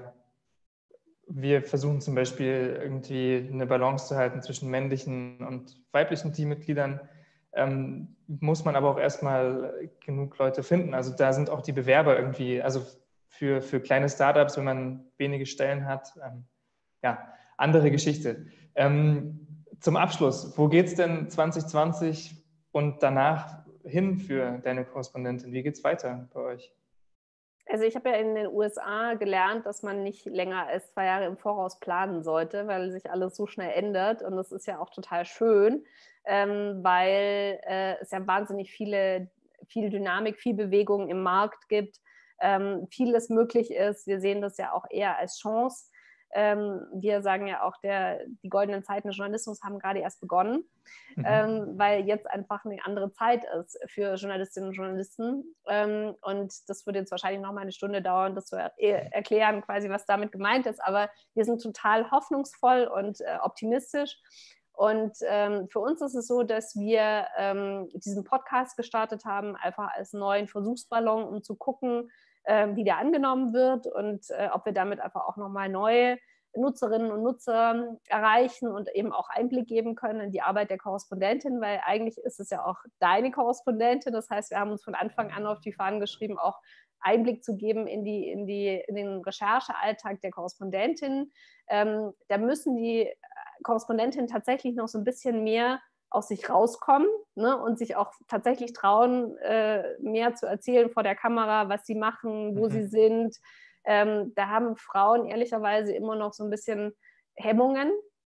wir versuchen zum Beispiel irgendwie eine Balance zu halten zwischen männlichen und weiblichen Teammitgliedern, ähm, muss man aber auch erstmal genug Leute finden. Also da sind auch die Bewerber irgendwie, also für, für kleine Startups, wenn man wenige Stellen hat, ähm, ja, andere Geschichte. Ähm, zum Abschluss, wo geht es denn zwanzig zwanzig und danach hin für deine Korrespondentin? Wie geht es weiter bei euch? Also ich habe ja in den U S A gelernt, dass man nicht länger als zwei Jahre im Voraus planen sollte, weil sich alles so schnell ändert. Und das ist ja auch total schön, ähm, weil äh, es ja wahnsinnig viele, viel Dynamik, viel Bewegung im Markt gibt, ähm, vieles möglich ist. Wir sehen das ja auch eher als Chance. Ähm, wir sagen ja auch, der, die goldenen Zeiten des Journalismus haben gerade erst begonnen, mhm. ähm, weil jetzt einfach eine andere Zeit ist für Journalistinnen und Journalisten. Ähm, und das würde jetzt wahrscheinlich noch mal eine Stunde dauern, das zu er erklären, quasi, was damit gemeint ist. Aber wir sind total hoffnungsvoll und äh, optimistisch. Und ähm, für uns ist es so, dass wir ähm, diesen Podcast gestartet haben, einfach als neuen Versuchsballon, um zu gucken, wie der angenommen wird und äh, ob wir damit einfach auch nochmal neue Nutzerinnen und Nutzer erreichen und eben auch Einblick geben können in die Arbeit der Korrespondentin, weil eigentlich ist es ja auch deine Korrespondentin. Das heißt, wir haben uns von Anfang an auf die Fahnen geschrieben, auch Einblick zu geben in, die, in, die, in den Recherchealltag der Korrespondentin. Ähm, da müssen die Korrespondentinnen tatsächlich noch so ein bisschen mehr aus sich rauskommen, ne, und sich auch tatsächlich trauen, äh, mehr zu erzählen vor der Kamera, was sie machen, wo mhm. sie sind. Ähm, da haben Frauen ehrlicherweise immer noch so ein bisschen Hemmungen.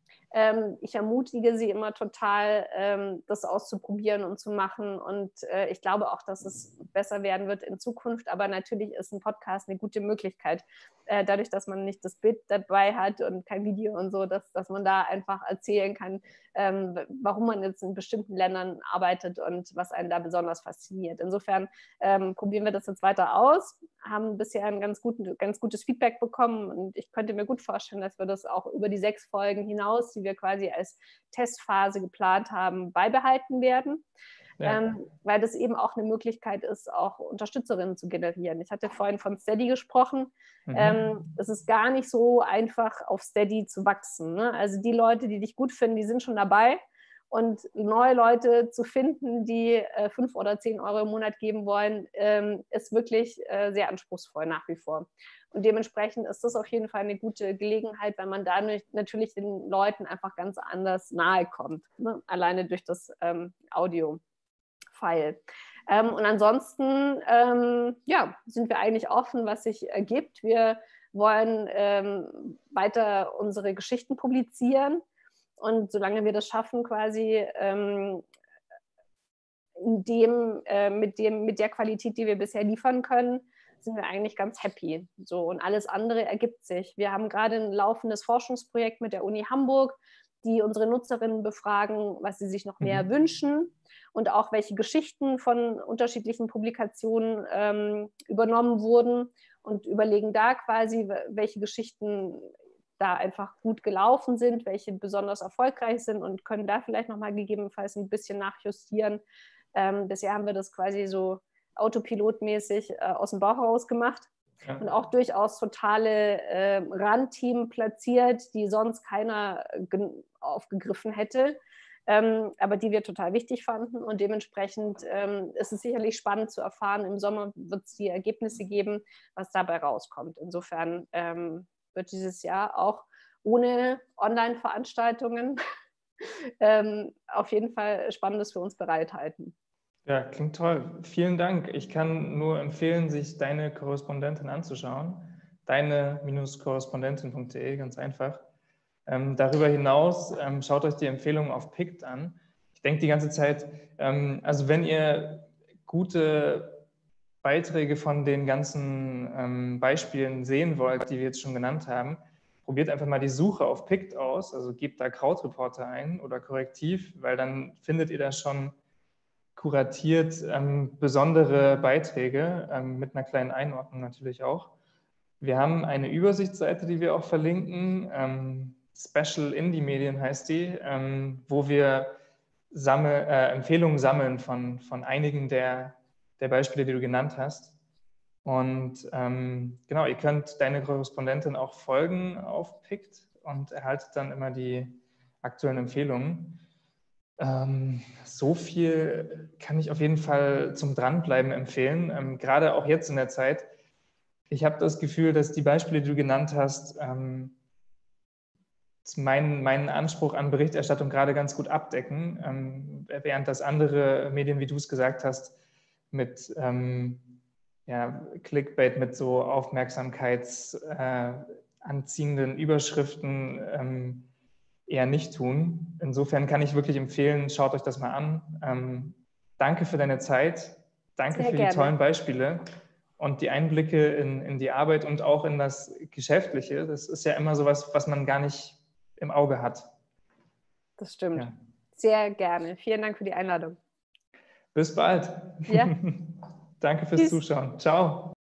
Ähm, ich ermutige sie immer total, ähm, das auszuprobieren und zu machen. Und äh, ich glaube auch, dass es besser werden wird in Zukunft. Aber natürlich ist ein Podcast eine gute Möglichkeit, äh, dadurch, dass man nicht das Bild dabei hat und kein Video und so, dass, dass man da einfach erzählen kann, ähm, warum man jetzt in bestimmten Ländern arbeitet und was einen da besonders fasziniert. Insofern ähm, probieren wir das jetzt weiter aus, haben bisher ein ganz, guten, ganz gutes Feedback bekommen und ich könnte mir gut vorstellen, dass wir das auch über die sechs Folgen hinaus, die wir quasi als Testphase geplant haben, beibehalten werden. Ja. Ähm, weil das eben auch eine Möglichkeit ist, auch Unterstützerinnen zu generieren. Ich hatte vorhin von Steady gesprochen. Mhm. Ähm, es ist gar nicht so einfach, auf Steady zu wachsen, ne? Also die Leute, die dich gut finden, die sind schon dabei. Und neue Leute zu finden, die äh, fünf oder zehn Euro im Monat geben wollen, ähm, ist wirklich äh, sehr anspruchsvoll nach wie vor. Und dementsprechend ist das auf jeden Fall eine gute Gelegenheit, weil man dadurch natürlich den Leuten einfach ganz anders nahe kommt, ne? Alleine durch das ähm, Audio. File. Ähm, und ansonsten ähm, ja, sind wir eigentlich offen, was sich ergibt. Wir wollen ähm, weiter unsere Geschichten publizieren und solange wir das schaffen, quasi ähm, in dem, äh, mit, dem, mit der Qualität, die wir bisher liefern können, sind wir eigentlich ganz happy. So, und alles andere ergibt sich. Wir haben gerade ein laufendes Forschungsprojekt mit der Uni Hamburg, die unsere Nutzerinnen befragen, was sie sich noch mehr mhm. wünschen und auch welche Geschichten von unterschiedlichen Publikationen ähm, übernommen wurden und überlegen da quasi, welche Geschichten da einfach gut gelaufen sind, welche besonders erfolgreich sind und können da vielleicht nochmal gegebenenfalls ein bisschen nachjustieren. Ähm, bisher haben wir das quasi so autopilotmäßig äh, aus dem Bauch heraus gemacht. Ja. Und auch durchaus totale äh, Randteam platziert, die sonst keiner aufgegriffen hätte, ähm, aber die wir total wichtig fanden. Und dementsprechend ähm, ist es sicherlich spannend zu erfahren. Im Sommer wird es die Ergebnisse geben, was dabei rauskommt. Insofern ähm, wird dieses Jahr auch ohne Online-Veranstaltungen ähm, auf jeden Fall Spannendes für uns bereithalten. Ja, klingt toll. Vielen Dank. Ich kann nur empfehlen, sich deine Korrespondentin anzuschauen. deine Korrespondentin punkt de, ganz einfach. Ähm, darüber hinaus ähm, schaut euch die Empfehlungen auf P I C T an. Ich denke die ganze Zeit, ähm, also wenn ihr gute Beiträge von den ganzen ähm, Beispielen sehen wollt, die wir jetzt schon genannt haben, probiert einfach mal die Suche auf P I C T aus, also gebt da Krautreporter ein oder Korrektiv, weil dann findet ihr da schon kuratiert ähm, besondere Beiträge ähm, mit einer kleinen Einordnung natürlich auch. Wir haben eine Übersichtsseite, die wir auch verlinken, ähm, Special Indie Medien heißt die, ähm, wo wir sammel, äh, Empfehlungen sammeln von, von einigen der, der Beispiele, die du genannt hast. Und ähm, genau, ihr könnt deine Korrespondentin auch folgen auf P I C T und erhaltet dann immer die aktuellen Empfehlungen. Ähm, so viel kann ich auf jeden Fall zum Dranbleiben empfehlen, ähm, gerade auch jetzt in der Zeit. Ich habe das Gefühl, dass die Beispiele, die du genannt hast, ähm, meinen, meinen Anspruch an Berichterstattung gerade ganz gut abdecken, ähm, während das andere Medien, wie du es gesagt hast, mit ähm, ja, Clickbait, mit so aufmerksamkeitsanziehenden äh, Überschriften ähm, eher nicht tun. Insofern kann ich wirklich empfehlen, schaut euch das mal an. Ähm, danke für deine Zeit, danke Sehr für gerne. die tollen Beispiele und die Einblicke in, in die Arbeit und auch in das Geschäftliche. Das ist ja immer sowas, was man gar nicht im Auge hat. Das stimmt. Ja. Sehr gerne. Vielen Dank für die Einladung. Bis bald. Ja. Danke fürs Tschüss. Zuschauen. Ciao.